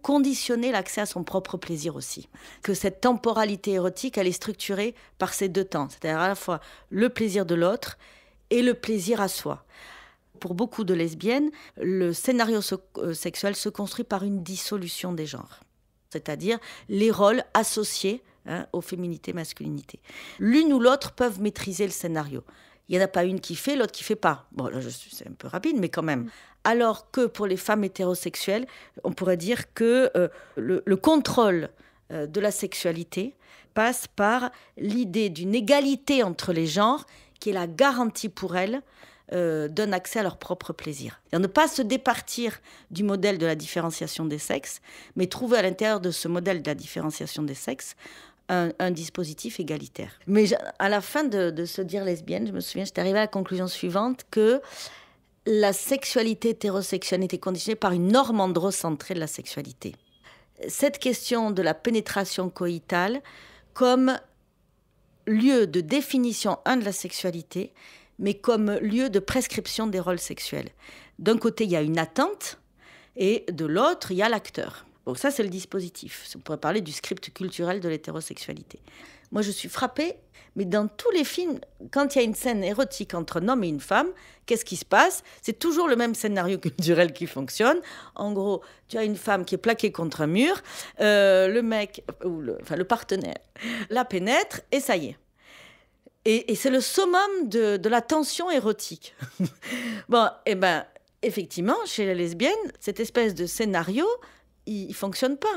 conditionner l'accès à son propre plaisir aussi. Que cette temporalité érotique, elle est structurée par ces deux temps, c'est-à-dire à la fois le plaisir de l'autre et le plaisir à soi. Pour beaucoup de lesbiennes, le scénario so- euh, sexuel se construit par une dissolution des genres, c'est-à-dire les rôles associés hein, aux féminités, masculinités. L'une ou l'autre peuvent maîtriser le scénario. Il n'y en a pas une qui fait, l'autre qui ne fait pas. Bon, là, je suis, c'est un peu rapide, mais quand même. Alors que pour les femmes hétérosexuelles, on pourrait dire que euh, le, le contrôle euh, de la sexualité passe par l'idée d'une égalité entre les genres qui est la garantie pour elles euh, d'un accès à leur propre plaisir. Et ne pas se départir du modèle de la différenciation des sexes, mais trouver à l'intérieur de ce modèle de la différenciation des sexes un, un dispositif égalitaire. Mais à la fin de, de se dire lesbienne, je me souviens, j'étais arrivée à la conclusion suivante que la sexualité hétérosexuelle était conditionnée par une norme androcentrée de la sexualité. Cette question de la pénétration coïtale comme lieu de définition, un, de la sexualité, mais comme lieu de prescription des rôles sexuels. D'un côté, il y a une attente, et de l'autre, il y a l'acteur. Donc ça, c'est le dispositif. On pourrait parler du script culturel de l'hétérosexualité. Moi, je suis frappée, mais dans tous les films, quand il y a une scène érotique entre un homme et une femme, qu'est-ce qui se passe ? C'est toujours le même scénario culturel qui fonctionne. En gros, tu as une femme qui est plaquée contre un mur, euh, le mec, ou le, enfin le partenaire, la pénètre, et ça y est. Et, et c'est le summum de, de la tension érotique. Bon, eh ben, effectivement, chez les lesbiennes, cette espèce de scénario, il ne fonctionne pas.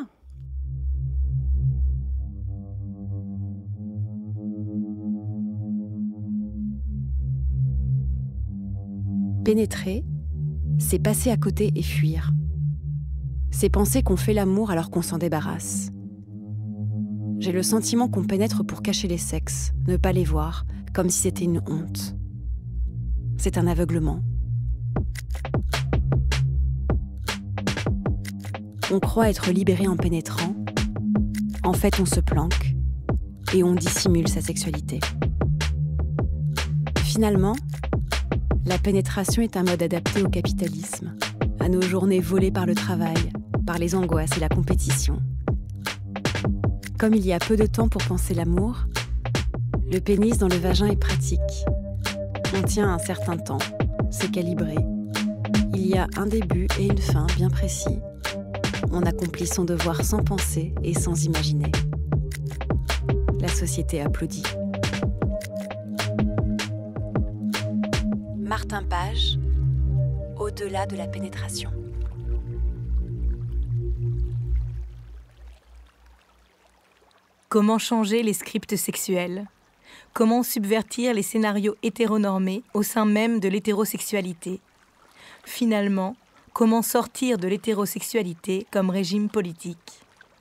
Pénétrer, c'est passer à côté et fuir. C'est penser qu'on fait l'amour alors qu'on s'en débarrasse. J'ai le sentiment qu'on pénètre pour cacher les sexes, ne pas les voir, comme si c'était une honte. C'est un aveuglement. On croit être libéré en pénétrant. En fait, on se planque et on dissimule sa sexualité. Finalement, la pénétration est un mode adapté au capitalisme, à nos journées volées par le travail, par les angoisses et la compétition. Comme il y a peu de temps pour penser l'amour, le pénis dans le vagin est pratique. On tient un certain temps, c'est calibré. Il y a un début et une fin bien précis. On accomplit son devoir sans penser et sans imaginer. La société applaudit. Martin Page, au-delà de la pénétration. Comment changer les scripts sexuels ? Comment subvertir les scénarios hétéronormés au sein même de l'hétérosexualité ? Finalement, comment sortir de l'hétérosexualité comme régime politique ?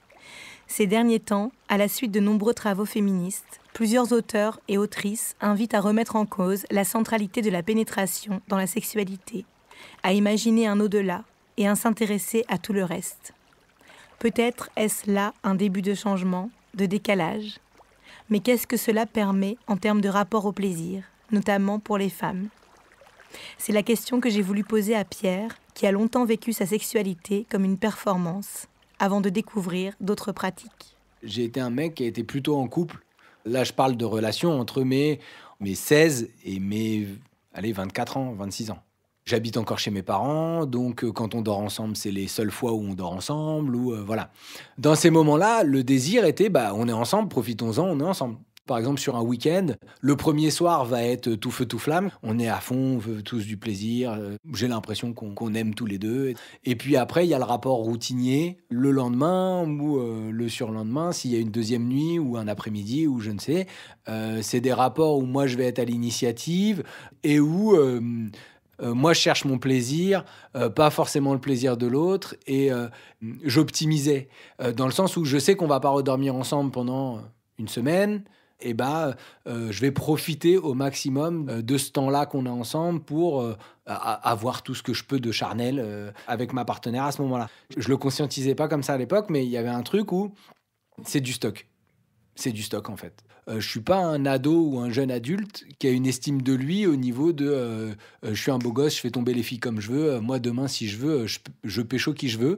Ces derniers temps, à la suite de nombreux travaux féministes, plusieurs auteurs et autrices invitent à remettre en cause la centralité de la pénétration dans la sexualité, à imaginer un au-delà et à s'intéresser à tout le reste. Peut-être est-ce là un début de changement, de décalage. Mais qu'est-ce que cela permet en termes de rapport au plaisir, notamment pour les femmes ? C'est la question que j'ai voulu poser à Pierre, qui a longtemps vécu sa sexualité comme une performance, avant de découvrir d'autres pratiques. J'ai été un mec qui a été plutôt en couple. Là, je parle de relations entre mes, mes seize et mes allez, vingt-quatre ans, vingt-six ans. J'habite encore chez mes parents, donc euh, quand on dort ensemble, c'est les seules fois où on dort ensemble. Ou, euh, voilà. Dans ces moments-là, le désir était, bah, on est ensemble, profitons-en, on est ensemble. Par exemple, sur un week-end, le premier soir va être tout feu, tout flamme. On est à fond, on veut tous du plaisir. J'ai l'impression qu'on, qu'on aime tous les deux. Et puis après, il y a le rapport routinier, le lendemain ou euh, le surlendemain, s'il y a une deuxième nuit ou un après-midi ou je ne sais. Euh, c'est des rapports où moi, je vais être à l'initiative et où... Euh, Euh, moi, je cherche mon plaisir, euh, pas forcément le plaisir de l'autre, et euh, j'optimisais, euh, dans le sens où je sais qu'on va pas redormir ensemble pendant une semaine, et bah, euh, je vais profiter au maximum euh, de ce temps-là qu'on a ensemble pour euh, avoir tout ce que je peux de charnel euh, avec ma partenaire à ce moment-là. Je le conscientisais pas comme ça à l'époque, mais il y avait un truc où c'est du stock. C'est du stock, en fait. Euh, je suis pas un ado ou un jeune adulte qui a une estime de lui au niveau de euh, euh, je suis un beau gosse, je fais tomber les filles comme je veux. Euh, moi, demain, si je veux, je, je pécho qui je veux.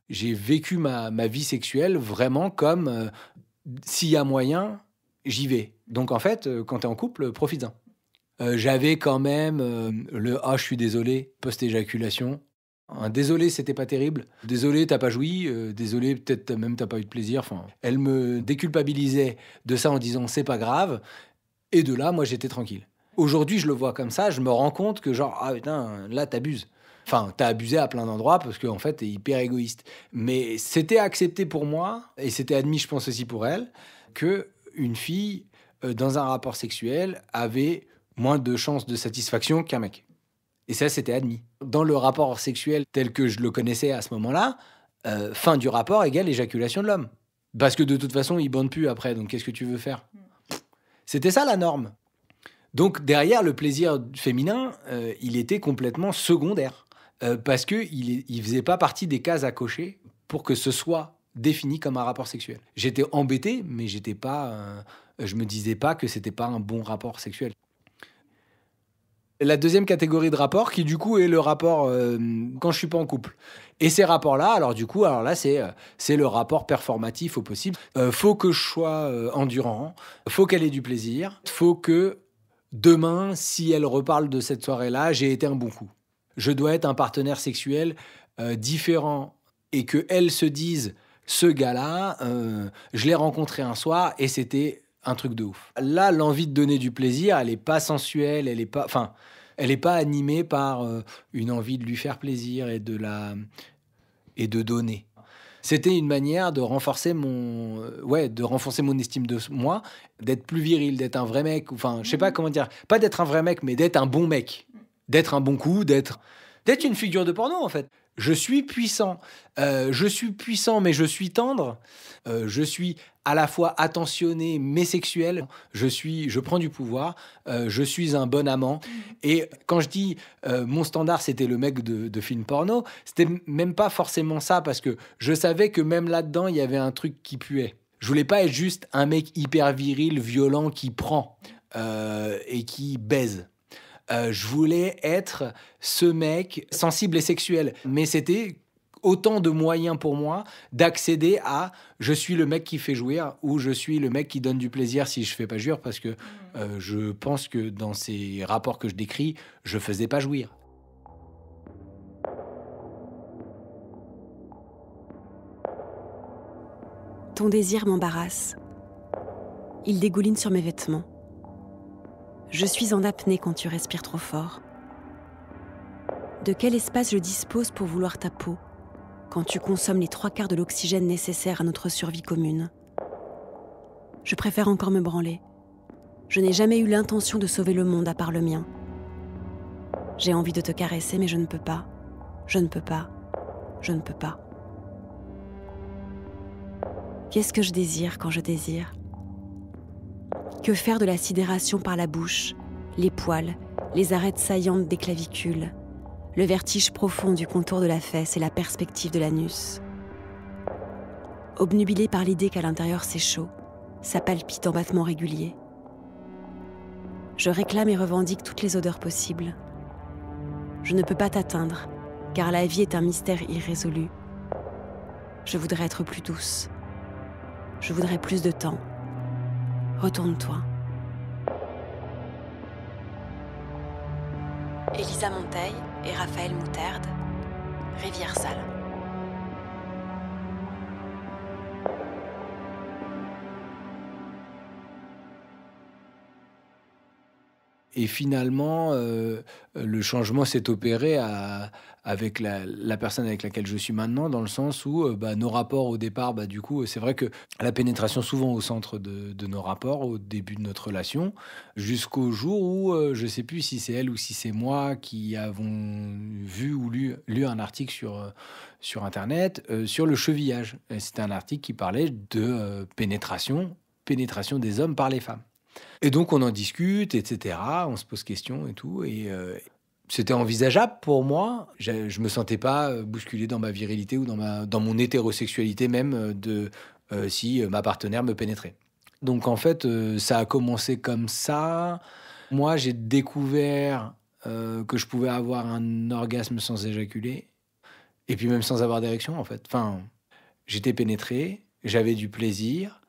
J'ai vécu ma, ma vie sexuelle vraiment comme euh, s'il y a moyen, j'y vais. Donc en fait, euh, quand tu es en couple, profites-en. Euh, j'avais quand même euh, le « ah, je suis désolé » post-éjaculation. Un désolé, c'était pas terrible. Désolé, t'as pas joui. Euh, désolé, peut-être même t'as pas eu de plaisir. Enfin, elle me déculpabilisait de ça en disant c'est pas grave. Et de là, moi, j'étais tranquille. Aujourd'hui, je le vois comme ça. Je me rends compte que genre ah putain, là t'abuses. Enfin, t'as abusé à plein d'endroits parce qu'en fait, t'es hyper égoïste. Mais c'était accepté pour moi et c'était admis, je pense aussi pour elle, que une fille euh, dans un rapport sexuel avait moins de chances de satisfaction qu'un mec. Et ça, c'était admis. Dans le rapport sexuel tel que je le connaissais à ce moment-là, euh, fin du rapport égale éjaculation de l'homme. Parce que de toute façon, il bande plus après, donc qu'est-ce que tu veux faire ? C'était ça la norme. Donc derrière, le plaisir féminin, euh, il était complètement secondaire. Euh, parce qu'il ne faisait pas partie des cases à cocher pour que ce soit défini comme un rapport sexuel. J'étais embêté, mais j'étais pas, euh, je me disais pas que c'était pas un bon rapport sexuel. La deuxième catégorie de rapport, qui du coup est le rapport euh, quand je suis pas en couple. Et ces rapports-là, alors du coup, alors là c'est euh, c'est le rapport performatif au possible. Euh, faut que je sois euh, endurant, faut qu'elle ait du plaisir, faut que demain, si elle reparle de cette soirée-là, j'ai été un bon coup. Je dois être un partenaire sexuel euh, différent et que elle se dise ce gars-là, euh, je l'ai rencontré un soir et c'était un truc de ouf. Là, l'envie de donner du plaisir, elle est pas sensuelle, elle est pas, enfin, elle est pas animée par euh, une envie de lui faire plaisir et de la et de donner. C'était une manière de renforcer mon, euh, ouais, de renforcer mon estime de moi, d'être plus viril, d'être un vrai mec. Enfin, je sais pas comment dire, pas d'être un vrai mec, mais d'être un bon mec, d'être un bon coup, d'être, d'être une figure de porno en fait. Je suis puissant, euh, je suis puissant, mais je suis tendre. Euh, je suis à la fois attentionné mais sexuel. Je suis, je prends du pouvoir. Euh, je suis un bon amant. Et quand je dis euh, mon standard, c'était le mec de, de film porno, c'était même pas forcément ça parce que je savais que même là-dedans il y avait un truc qui puait. Je voulais pas être juste un mec hyper viril, violent qui prend euh, et qui baise. Euh, je voulais être ce mec sensible et sexuel. Mais c'était autant de moyens pour moi d'accéder à je suis le mec qui fait jouir ou je suis le mec qui donne du plaisir si je fais pas jouir parce que euh, je pense que dans ces rapports que je décris, je faisais pas jouir. Ton désir m'embarrasse. Il dégouline sur mes vêtements. Je suis en apnée quand tu respires trop fort. De quel espace je dispose pour vouloir ta peau quand tu consommes les trois quarts de l'oxygène nécessaire à notre survie commune ? Je préfère encore me branler. Je n'ai jamais eu l'intention de sauver le monde à part le mien. J'ai envie de te caresser, mais je ne peux pas. Je ne peux pas. Je ne peux pas. Qu'est-ce que je désire quand je désire ? Que faire de la sidération par la bouche, les poils, les arêtes saillantes des clavicules, le vertige profond du contour de la fesse et la perspective de l'anus. Obnubilé par l'idée qu'à l'intérieur c'est chaud, ça palpite en battements réguliers. Je réclame et revendique toutes les odeurs possibles. Je ne peux pas t'atteindre, car la vie est un mystère irrésolu. Je voudrais être plus douce. Je voudrais plus de temps. Retourne-toi. Elisa Monteil et Raphaël Moutarde, Rivière Sale. Et finalement, euh, le changement s'est opéré à, avec la, la personne avec laquelle je suis maintenant, dans le sens où euh, bah, nos rapports au départ, bah, du coup, c'est vrai que la pénétration souvent au centre de, de nos rapports, au début de notre relation, jusqu'au jour où, euh, je ne sais plus si c'est elle ou si c'est moi qui avons vu ou lu, lu un article sur, euh, sur Internet euh, sur le chevillage. C'était un article qui parlait de euh, pénétration, pénétration des hommes par les femmes. Et donc, on en discute, et cetera. On se pose questions et tout. Et euh, c'était envisageable pour moi. Je ne me sentais pas bousculé dans ma virilité ou dans, ma, dans mon hétérosexualité même de euh, si ma partenaire me pénétrait. Donc, en fait, euh, ça a commencé comme ça. Moi, j'ai découvert euh, que je pouvais avoir un orgasme sans éjaculer. Et puis même sans avoir d'érection, en fait. Enfin, j'étais pénétré, j'avais du plaisir,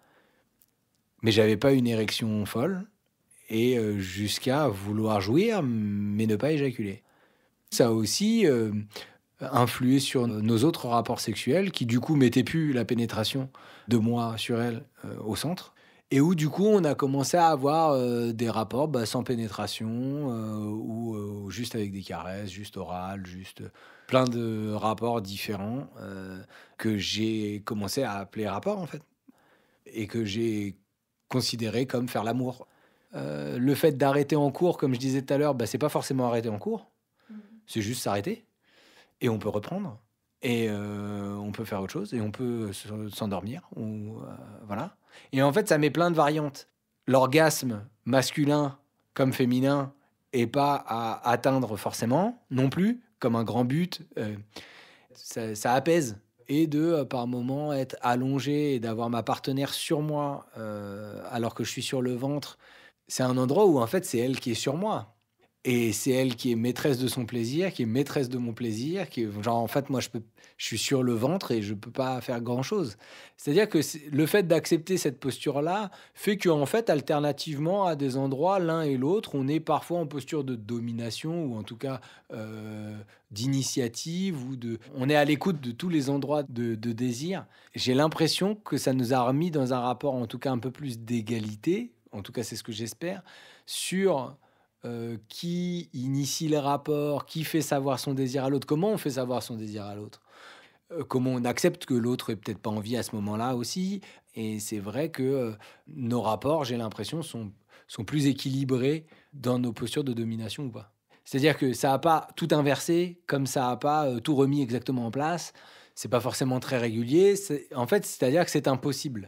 mais j'avais pas une érection folle, et euh, jusqu'à vouloir jouir, mais ne pas éjaculer. Ça a aussi euh, influé sur nos autres rapports sexuels, qui du coup mettaient plus la pénétration de moi sur elle euh, au centre, et où du coup on a commencé à avoir euh, des rapports bah, sans pénétration, euh, ou euh, juste avec des caresses, juste orales, juste plein de rapports différents euh, que j'ai commencé à appeler rapports en fait, et que j'ai considéré comme faire l'amour. Euh, le fait d'arrêter en cours, comme je disais tout à l'heure, bah, c'est pas forcément arrêter en cours, mmh. c'est juste s'arrêter, et on peut reprendre, et euh, on peut faire autre chose, et on peut s'endormir, ou euh, voilà. Et en fait, ça met plein de variantes. L'orgasme masculin comme féminin est pas à atteindre forcément, non plus, comme un grand but. Euh, ça, ça apaise. Et de, euh, par moment, être allongé et d'avoir ma partenaire sur moi euh, alors que je suis sur le ventre, c'est un endroit où, en fait, c'est elle qui est sur moi. Et c'est elle qui est maîtresse de son plaisir, qui est maîtresse de mon plaisir, qui est, genre, en fait, moi, je, peux, je suis sur le ventre et je ne peux pas faire grand-chose. C'est-à-dire que c'est, le fait d'accepter cette posture-là fait qu'en fait, alternativement, à des endroits, l'un et l'autre, on est parfois en posture de domination ou en tout cas euh, d'initiative. Ou de, on est à l'écoute de tous les endroits de, de désir. J'ai l'impression que ça nous a remis dans un rapport, en tout cas, un peu plus d'égalité, en tout cas, c'est ce que j'espère, sur... Euh, qui initie les rapports, qui fait savoir son désir à l'autre, comment on fait savoir son désir à l'autre, euh, comment on accepte que l'autre ait peut-être pas envie à ce moment-là aussi. Et c'est vrai que euh, nos rapports, j'ai l'impression, sont, sont plus équilibrés dans nos postures de domination ou pas. C'est-à-dire que ça n'a pas tout inversé, comme ça n'a pas euh, tout remis exactement en place. C'est pas forcément très régulier. C'est, en fait, c'est-à-dire que c'est impossible.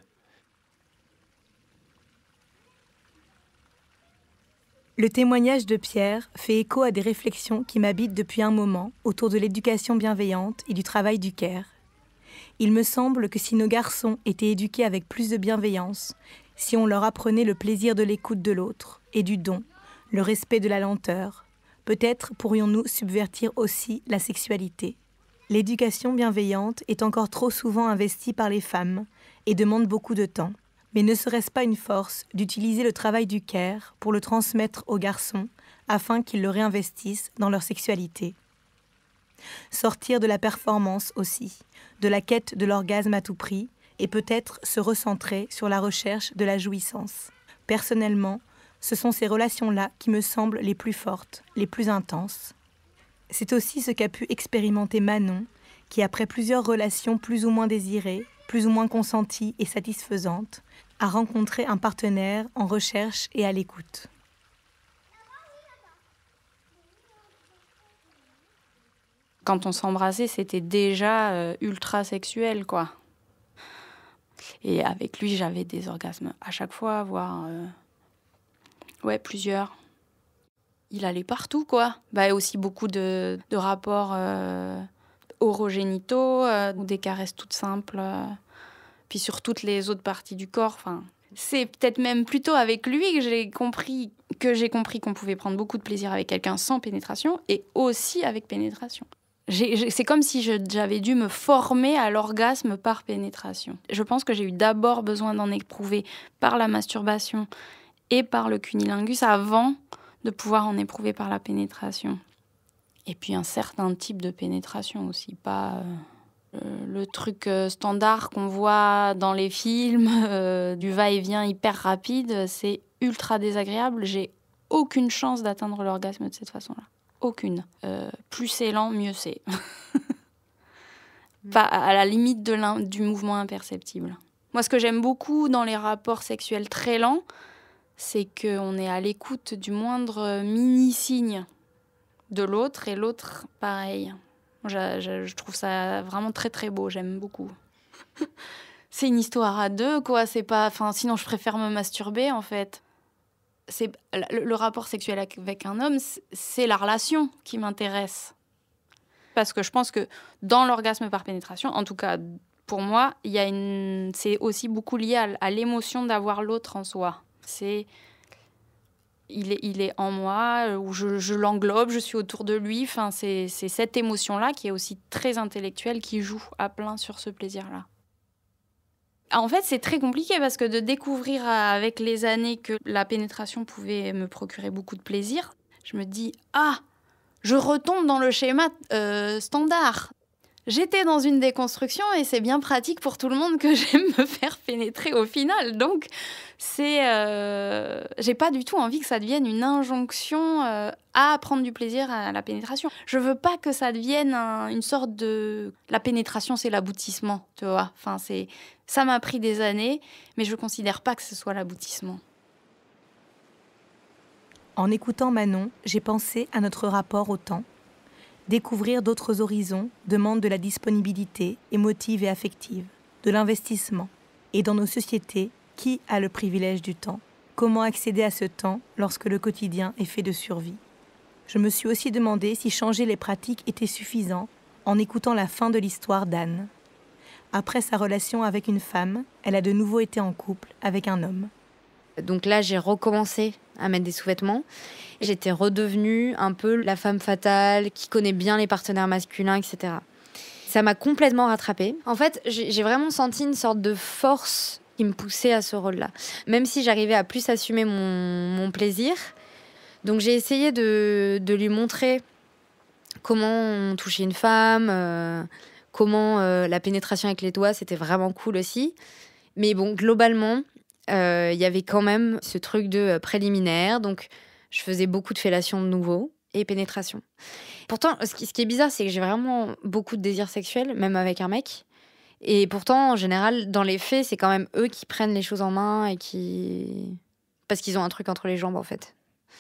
Le témoignage de Pierre fait écho à des réflexions qui m'habitent depuis un moment autour de l'éducation bienveillante et du travail du care. Il me semble que si nos garçons étaient éduqués avec plus de bienveillance, si on leur apprenait le plaisir de l'écoute de l'autre et du don, le respect de la lenteur, peut-être pourrions-nous subvertir aussi la sexualité. L'éducation bienveillante est encore trop souvent investie par les femmes et demande beaucoup de temps. Mais ne serait-ce pas une force d'utiliser le travail du care pour le transmettre aux garçons afin qu'ils le réinvestissent dans leur sexualité? Sortir de la performance aussi, de la quête de l'orgasme à tout prix, et peut-être se recentrer sur la recherche de la jouissance. Personnellement, ce sont ces relations-là qui me semblent les plus fortes, les plus intenses. C'est aussi ce qu'a pu expérimenter Manon, qui après plusieurs relations plus ou moins désirées, plus ou moins consenties et satisfaisantes, a rencontré un partenaire en recherche et à l'écoute. Quand on s'embrassait, c'était déjà euh, ultra sexuel, quoi. Et avec lui, j'avais des orgasmes à chaque fois, voire... Euh... Ouais, plusieurs. Il allait partout, quoi. Bah, aussi beaucoup de, de rapports euh, orogénitaux, euh, des caresses toutes simples... Euh... puis sur toutes les autres parties du corps. Enfin, c'est peut-être même plutôt avec lui que j'ai compris que j'ai compris qu'on pouvait prendre beaucoup de plaisir avec quelqu'un sans pénétration et aussi avec pénétration. J'ai, j'ai, c'est comme si je, j'avais dû me former à l'orgasme par pénétration. Je pense que j'ai eu d'abord besoin d'en éprouver par la masturbation et par le cunnilingus avant de pouvoir en éprouver par la pénétration. Et puis un certain type de pénétration aussi, pas... Euh... Le truc standard qu'on voit dans les films, euh, du va-et-vient hyper rapide, c'est ultra désagréable. J'ai aucune chance d'atteindre l'orgasme de cette façon-là. Aucune. Euh, plus c'est lent, mieux c'est. Pas à la limite de du mouvement imperceptible. Moi, ce que j'aime beaucoup dans les rapports sexuels très lents, c'est qu'on est à l'écoute du moindre mini-signe de l'autre et l'autre, pareil. Je, je, je trouve ça vraiment très très beau, j'aime beaucoup. C'est une histoire à deux, quoi. C'est pas, enfin, sinon je préfère me masturber, en fait. C'est le, le rapport sexuel avec un homme, c'est la relation qui m'intéresse. Parce que je pense que dans l'orgasme par pénétration, en tout cas pour moi, il y a une, c'est aussi beaucoup lié à, à l'émotion d'avoir l'autre en soi. C'est Il est, il est en moi, où je, je l'englobe, je suis autour de lui. Enfin, c'est, c'est cette émotion-là qui est aussi très intellectuelle, qui joue à plein sur ce plaisir-là. En fait, c'est très compliqué parce que de découvrir avec les années que la pénétration pouvait me procurer beaucoup de plaisir, je me dis « Ah, je retombe dans le schéma euh, standard ». J'étais dans une déconstruction et c'est bien pratique pour tout le monde que j'aime me faire pénétrer au final. Donc, c'est, euh, j'ai pas du tout envie que ça devienne une injonction euh, à prendre du plaisir à la pénétration. Je veux pas que ça devienne un, une sorte de... La pénétration, c'est l'aboutissement, tu vois. Enfin, c'est... Ça m'a pris des années, mais je considère pas que ce soit l'aboutissement. En écoutant Manon, j'ai pensé à notre rapport au temps. Découvrir d'autres horizons demande de la disponibilité émotive et affective, de l'investissement. Et dans nos sociétés, qui a le privilège du temps ? Comment accéder à ce temps lorsque le quotidien est fait de survie ? Je me suis aussi demandé si changer les pratiques était suffisant en écoutant la fin de l'histoire d'Anne. Après sa relation avec une femme, elle a de nouveau été en couple avec un homme. Donc là, j'ai recommencé à mettre des sous-vêtements. J'étais redevenue un peu la femme fatale qui connaît bien les partenaires masculins, et cetera. Ça m'a complètement rattrapée. En fait, j'ai, j'ai vraiment senti une sorte de force qui me poussait à ce rôle-là. Même si j'arrivais à plus assumer mon, mon plaisir. Donc j'ai essayé de, de lui montrer comment on touchait une femme, euh, comment euh, la pénétration avec les doigts, c'était vraiment cool aussi. Mais bon, globalement... Il euh, y avait quand même ce truc de euh, préliminaire, donc je faisais beaucoup de fellation de nouveau et pénétration. Pourtant, ce qui, ce qui est bizarre, c'est que j'ai vraiment beaucoup de désir sexuel, même avec un mec. Et pourtant, en général, dans les faits, c'est quand même eux qui prennent les choses en main et qui... Parce qu'ils ont un truc entre les jambes, en fait.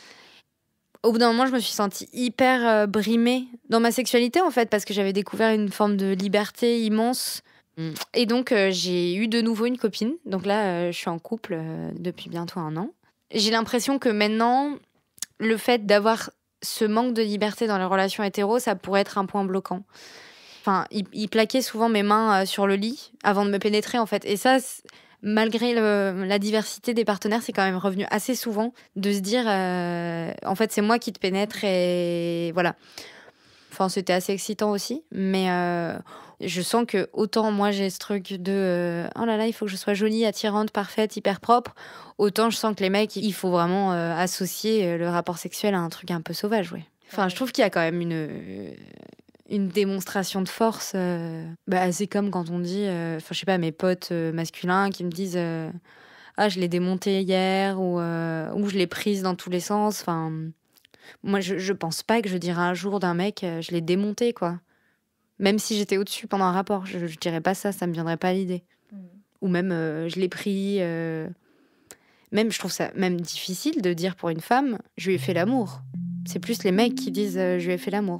Au bout d'un moment, je me suis sentie hyper euh, brimée dans ma sexualité, en fait, parce que j'avais découvert une forme de liberté immense. Et donc, euh, j'ai eu de nouveau une copine. Donc là, euh, je suis en couple euh, depuis bientôt un an. J'ai l'impression que maintenant, le fait d'avoir ce manque de liberté dans les relations hétéros, ça pourrait être un point bloquant. Enfin, il, il plaquait souvent mes mains euh, sur le lit avant de me pénétrer, en fait. Et ça, malgré le, la diversité des partenaires, c'est quand même revenu assez souvent de se dire, euh, en fait, c'est moi qui te pénètre et voilà. Enfin, c'était assez excitant aussi, mais euh, je sens que autant moi j'ai ce truc de euh, oh là là, il faut que je sois jolie, attirante, parfaite, hyper propre, autant je sens que les mecs, il faut vraiment euh, associer le rapport sexuel à un truc un peu sauvage, ouais. Enfin, je trouve qu'il y a quand même une une démonstration de force. Euh, bah, c'est comme quand on dit, enfin, euh, je sais pas, mes potes euh, masculins qui me disent euh, ah, je l'ai démonté hier ou euh, ou je l'ai prise dans tous les sens. Enfin. Moi, je, je pense pas que je dirais un jour d'un mec, euh, je l'ai démonté, quoi. Même si j'étais au-dessus pendant un rapport, je, je dirais pas ça, ça me viendrait pas à l'idée. Mmh. Ou même, euh, je l'ai pris... Euh... Même, je trouve ça même difficile de dire pour une femme, je lui ai fait l'amour. C'est plus les mecs qui disent, euh, je lui ai fait l'amour.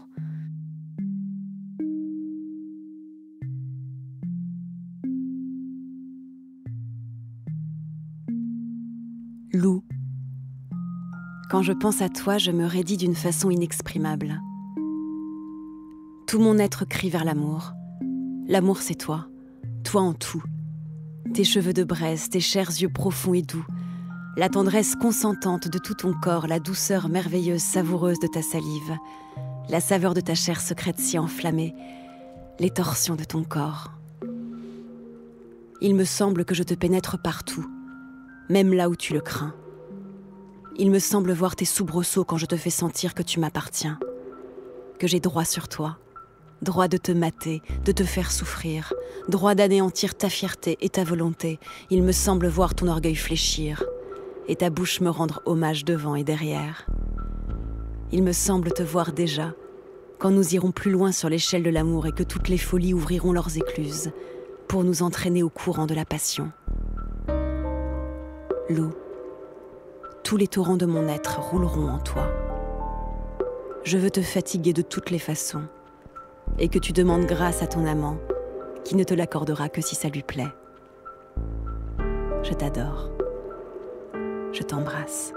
Lou. Quand je pense à toi, je me raidis d'une façon inexprimable. Tout mon être crie vers l'amour. L'amour, c'est toi. Toi en tout. Tes cheveux de braise, tes chers yeux profonds et doux. La tendresse consentante de tout ton corps, la douceur merveilleuse, savoureuse de ta salive. La saveur de ta chair secrète si enflammée. Les torsions de ton corps. Il me semble que je te pénètre partout, même là où tu le crains. Il me semble voir tes soubresauts quand je te fais sentir que tu m'appartiens, que j'ai droit sur toi, droit de te mater, de te faire souffrir, droit d'anéantir ta fierté et ta volonté. Il me semble voir ton orgueil fléchir et ta bouche me rendre hommage devant et derrière. Il me semble te voir déjà, quand nous irons plus loin sur l'échelle de l'amour et que toutes les folies ouvriront leurs écluses pour nous entraîner au courant de la passion. Lou. Tous les torrents de mon être rouleront en toi. Je veux te fatiguer de toutes les façons et que tu demandes grâce à ton amant qui ne te l'accordera que si ça lui plaît. Je t'adore. Je t'embrasse.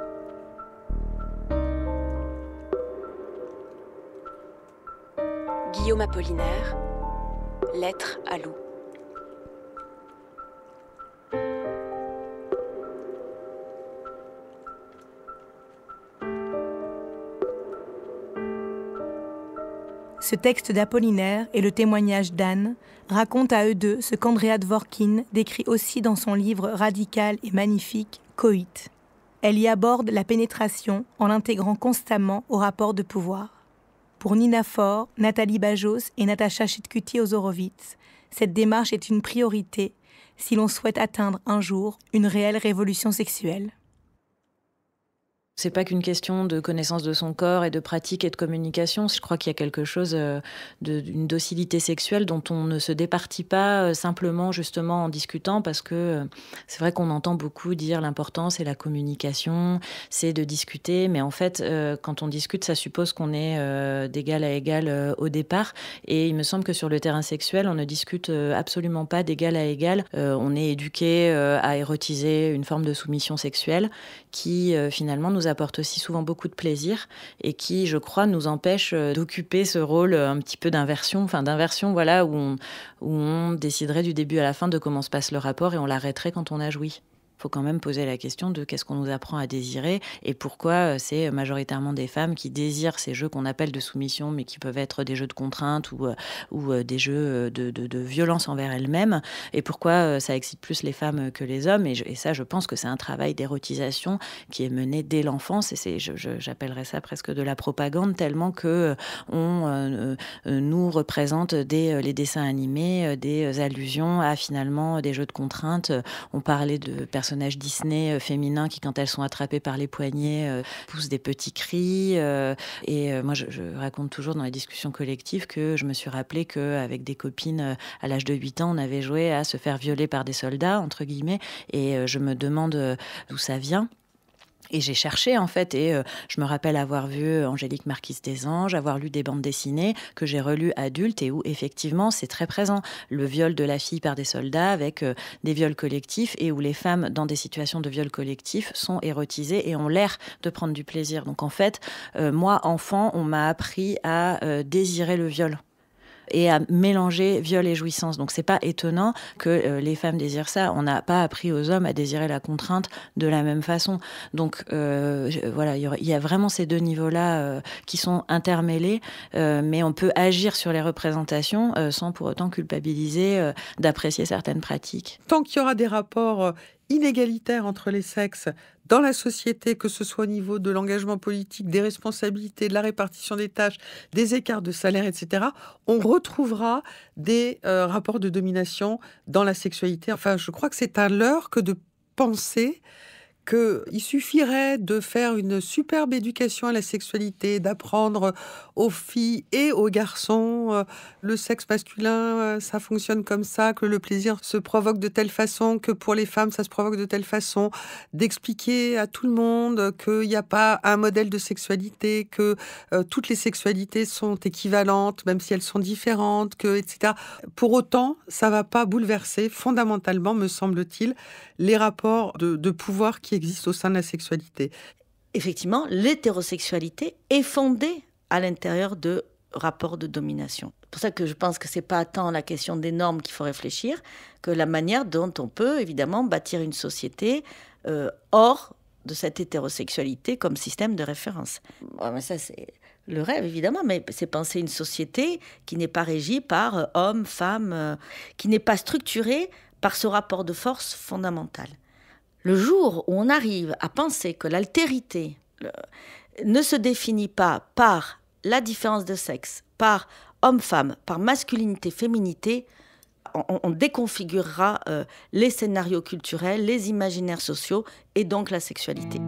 Guillaume Apollinaire, Lettre à Lou. Ce texte d'Apollinaire et le témoignage d'Anne racontent à eux deux ce qu'Andrea Dworkin décrit aussi dans son livre radical et magnifique « Coït ». Elle y aborde la pénétration en l'intégrant constamment au rapport de pouvoir. Pour Nina Faure, Nathalie Bajos et Natacha Chetcuti-Ozorowicz, cette démarche est une priorité si l'on souhaite atteindre un jour une réelle révolution sexuelle. C'est pas qu'une question de connaissance de son corps et de pratique et de communication. Je crois qu'il y a quelque chose d'une docilité sexuelle dont on ne se départit pas simplement justement en discutant, parce que c'est vrai qu'on entend beaucoup dire l'important c'est la communication, c'est de discuter, mais en fait quand on discute ça suppose qu'on est d'égal à égal au départ, et il me semble que sur le terrain sexuel on ne discute absolument pas d'égal à égal. On est éduqué à érotiser une forme de soumission sexuelle qui finalement nous apporte aussi souvent beaucoup de plaisir et qui, je crois, nous empêche d'occuper ce rôle un petit peu d'inversion, enfin d'inversion, voilà, où on, où on déciderait du début à la fin de comment se passe le rapport et on l'arrêterait quand on a joui. Il faut quand même poser la question de qu'est-ce qu'on nous apprend à désirer et pourquoi c'est majoritairement des femmes qui désirent ces jeux qu'on appelle de soumission, mais qui peuvent être des jeux de contrainte ou, ou des jeux de, de, de violence envers elles-mêmes, et pourquoi ça excite plus les femmes que les hommes. Et, je, et ça, je pense que c'est un travail d'érotisation qui est mené dès l'enfance, et c'est, je, je, j'appellerais ça presque de la propagande, tellement que on euh, nous représente des, les dessins animés, des allusions à finalement des jeux de contrainte. On parlait de personnes personnages Disney féminins qui, quand elles sont attrapées par les poignets, euh, poussent des petits cris. Euh, et euh, moi, je, je raconte toujours dans les discussions collectives que je me suis rappelé qu'avec des copines, euh, à l'âge de huit ans, on avait joué à se faire violer par des soldats, entre guillemets. Et euh, je me demande euh, d'où ça vient. Et j'ai cherché, en fait, et euh, je me rappelle avoir vu Angélique Marquise des Anges, avoir lu des bandes dessinées que j'ai relues adulte et où, effectivement, c'est très présent. Le viol de la fille par des soldats avec euh, des viols collectifs et où les femmes, dans des situations de viol collectif, sont érotisées et ont l'air de prendre du plaisir. Donc, en fait, euh, moi, enfant, on m'a appris à euh, désirer le viol et à mélanger viol et jouissance. Donc c'est pas étonnant que euh, les femmes désirent ça. On n'a pas appris aux hommes à désirer la contrainte de la même façon. Donc euh, je, voilà, il y, y a vraiment ces deux niveaux-là euh, qui sont intermêlés, euh, mais on peut agir sur les représentations euh, sans pour autant culpabiliser euh, d'apprécier certaines pratiques. Tant qu'il y aura des rapports euh, inégalitaires entre les sexes dans la société, que ce soit au niveau de l'engagement politique, des responsabilités, de la répartition des tâches, des écarts de salaire, et cetera, on retrouvera des euh, rapports de domination dans la sexualité. Enfin, je crois que c'est un leurre que de penser qu'il suffirait de faire une superbe éducation à la sexualité, d'apprendre aux filles et aux garçons euh, le sexe masculin, euh, ça fonctionne comme ça, que le plaisir se provoque de telle façon, que pour les femmes, ça se provoque de telle façon, d'expliquer à tout le monde qu'il n'y a pas un modèle de sexualité, que euh, toutes les sexualités sont équivalentes, même si elles sont différentes, que, et cetera. Pour autant, ça ne va pas bouleverser fondamentalement, me semble-t-il, les rapports de, de pouvoir qui existe au sein de la sexualité. Effectivement, l'hétérosexualité est fondée à l'intérieur de rapports de domination. C'est pour ça que je pense que ce n'est pas tant la question des normes qu'il faut réfléchir, que la manière dont on peut évidemment bâtir une société euh, hors de cette hétérosexualité comme système de référence. Bon, mais ça, c'est le rêve, évidemment, mais c'est penser une société qui n'est pas régie par euh, hommes, femmes, euh, qui n'est pas structurée par ce rapport de force fondamental. Le jour où on arrive à penser que l'altérité le, ne se définit pas par la différence de sexe, par homme-femme, par masculinité-féminité, on, on déconfigurera euh, les scénarios culturels, les imaginaires sociaux et donc la sexualité.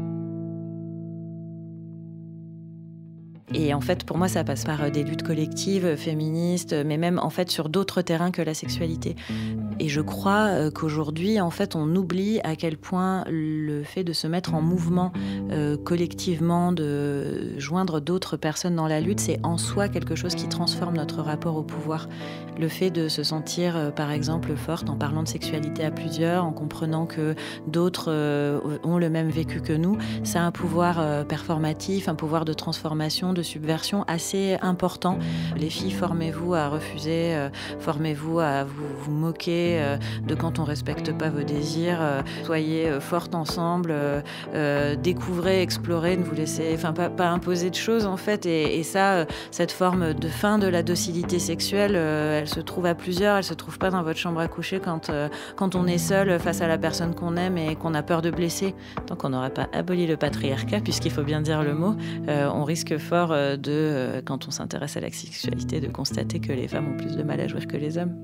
Et en fait, pour moi, ça passe par des luttes collectives, féministes, mais même en fait sur d'autres terrains que la sexualité. Et je crois qu'aujourd'hui, en fait, on oublie à quel point le fait de se mettre en mouvement euh, collectivement, de joindre d'autres personnes dans la lutte, c'est en soi quelque chose qui transforme notre rapport au pouvoir. Le fait de se sentir, euh, par exemple, forte en parlant de sexualité à plusieurs, en comprenant que d'autres euh, ont le même vécu que nous, ça a un pouvoir euh, performatif, un pouvoir de transformation, de subversion assez important. Les filles, formez-vous à refuser, euh, formez-vous à vous, vous moquer euh, de quand on ne respecte pas vos désirs, euh, soyez euh, fortes ensemble, euh, euh, découvrez, explorez, ne vous laissez, enfin pas, pas imposer de choses en fait. Et, et ça, euh, cette forme de fin de la docilité sexuelle, euh, elle se trouve à plusieurs, elle se trouve pas dans votre chambre à coucher quand, euh, quand on est seul face à la personne qu'on aime et qu'on a peur de blesser. Tant qu'on n'aura pas aboli le patriarcat, puisqu'il faut bien dire le mot, euh, on risque fort euh, de, euh, quand on s'intéresse à la sexualité, de constater que les femmes ont plus de mal à jouir que les hommes.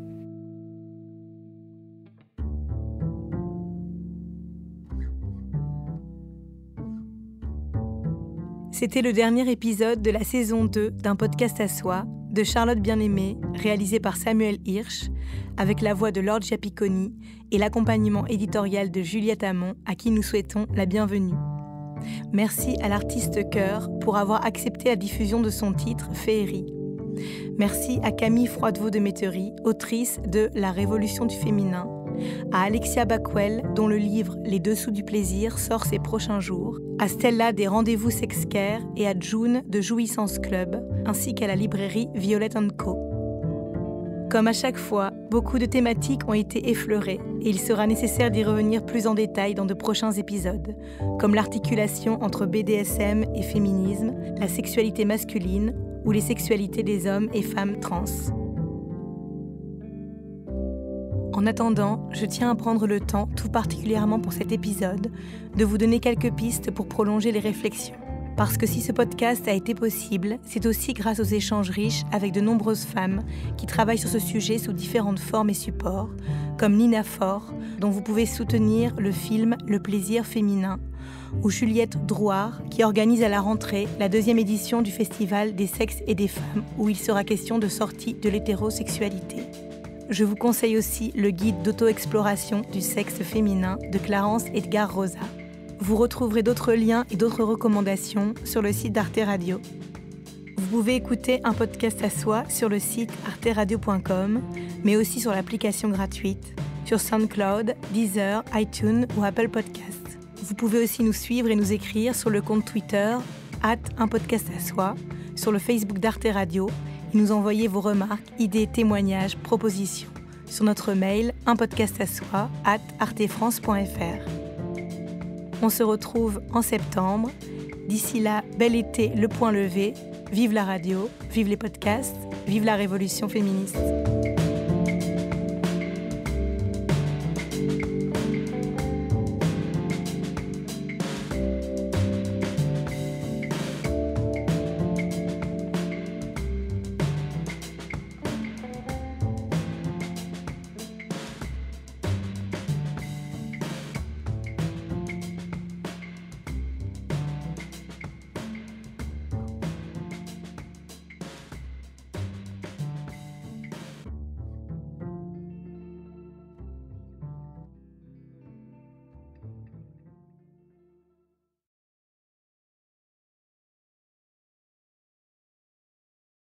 C'était le dernier épisode de la saison deux d'un podcast à soi, de Charlotte Bien-Aimée, réalisé par Samuel Hirsch, avec la voix de Lorgia Picconi et l'accompagnement éditorial de Juliette Hamon, à qui nous souhaitons la bienvenue. Merci à l'artiste Cœur pour avoir accepté la diffusion de son titre Féerie. Merci à Camille Froidevaux de Métairie, autrice de La Révolution du féminin, à Alexia Backwell, dont le livre Les Dessous du plaisir sort ces prochains jours, à Stella des Rendez-vous Sexcare et à June de Jouissance Club, ainsi qu'à la librairie Violet and Co. Comme à chaque fois, beaucoup de thématiques ont été effleurées et il sera nécessaire d'y revenir plus en détail dans de prochains épisodes, comme l'articulation entre B D S M et féminisme, la sexualité masculine ou les sexualités des hommes et femmes trans. En attendant, je tiens à prendre le temps, tout particulièrement pour cet épisode, de vous donner quelques pistes pour prolonger les réflexions. Parce que si ce podcast a été possible, c'est aussi grâce aux échanges riches avec de nombreuses femmes qui travaillent sur ce sujet sous différentes formes et supports, comme Nina Faure, dont vous pouvez soutenir le film Le plaisir féminin, ou Juliette Drouard, qui organise à la rentrée la deuxième édition du Festival des sexes et des femmes, où il sera question de sortie de l'hétérosexualité. Je vous conseille aussi le guide d'auto-exploration du sexe féminin de Clarence Edgar Rosa. Vous retrouverez d'autres liens et d'autres recommandations sur le site d'Arte Radio. Vous pouvez écouter un podcast à soi sur le site arte radio point com, mais aussi sur l'application gratuite, sur SoundCloud, Deezer, iTunes ou Apple Podcasts. Vous pouvez aussi nous suivre et nous écrire sur le compte Twitter, arobase un podcast à soi, sur le Facebook d'Arte Radio, et nous envoyer vos remarques, idées, témoignages, propositions sur notre mail un podcast à soi arobase artefrance point f r. On se retrouve en septembre. D'ici là, bel été, le point levé. Vive la radio, vive les podcasts, vive la révolution féministe.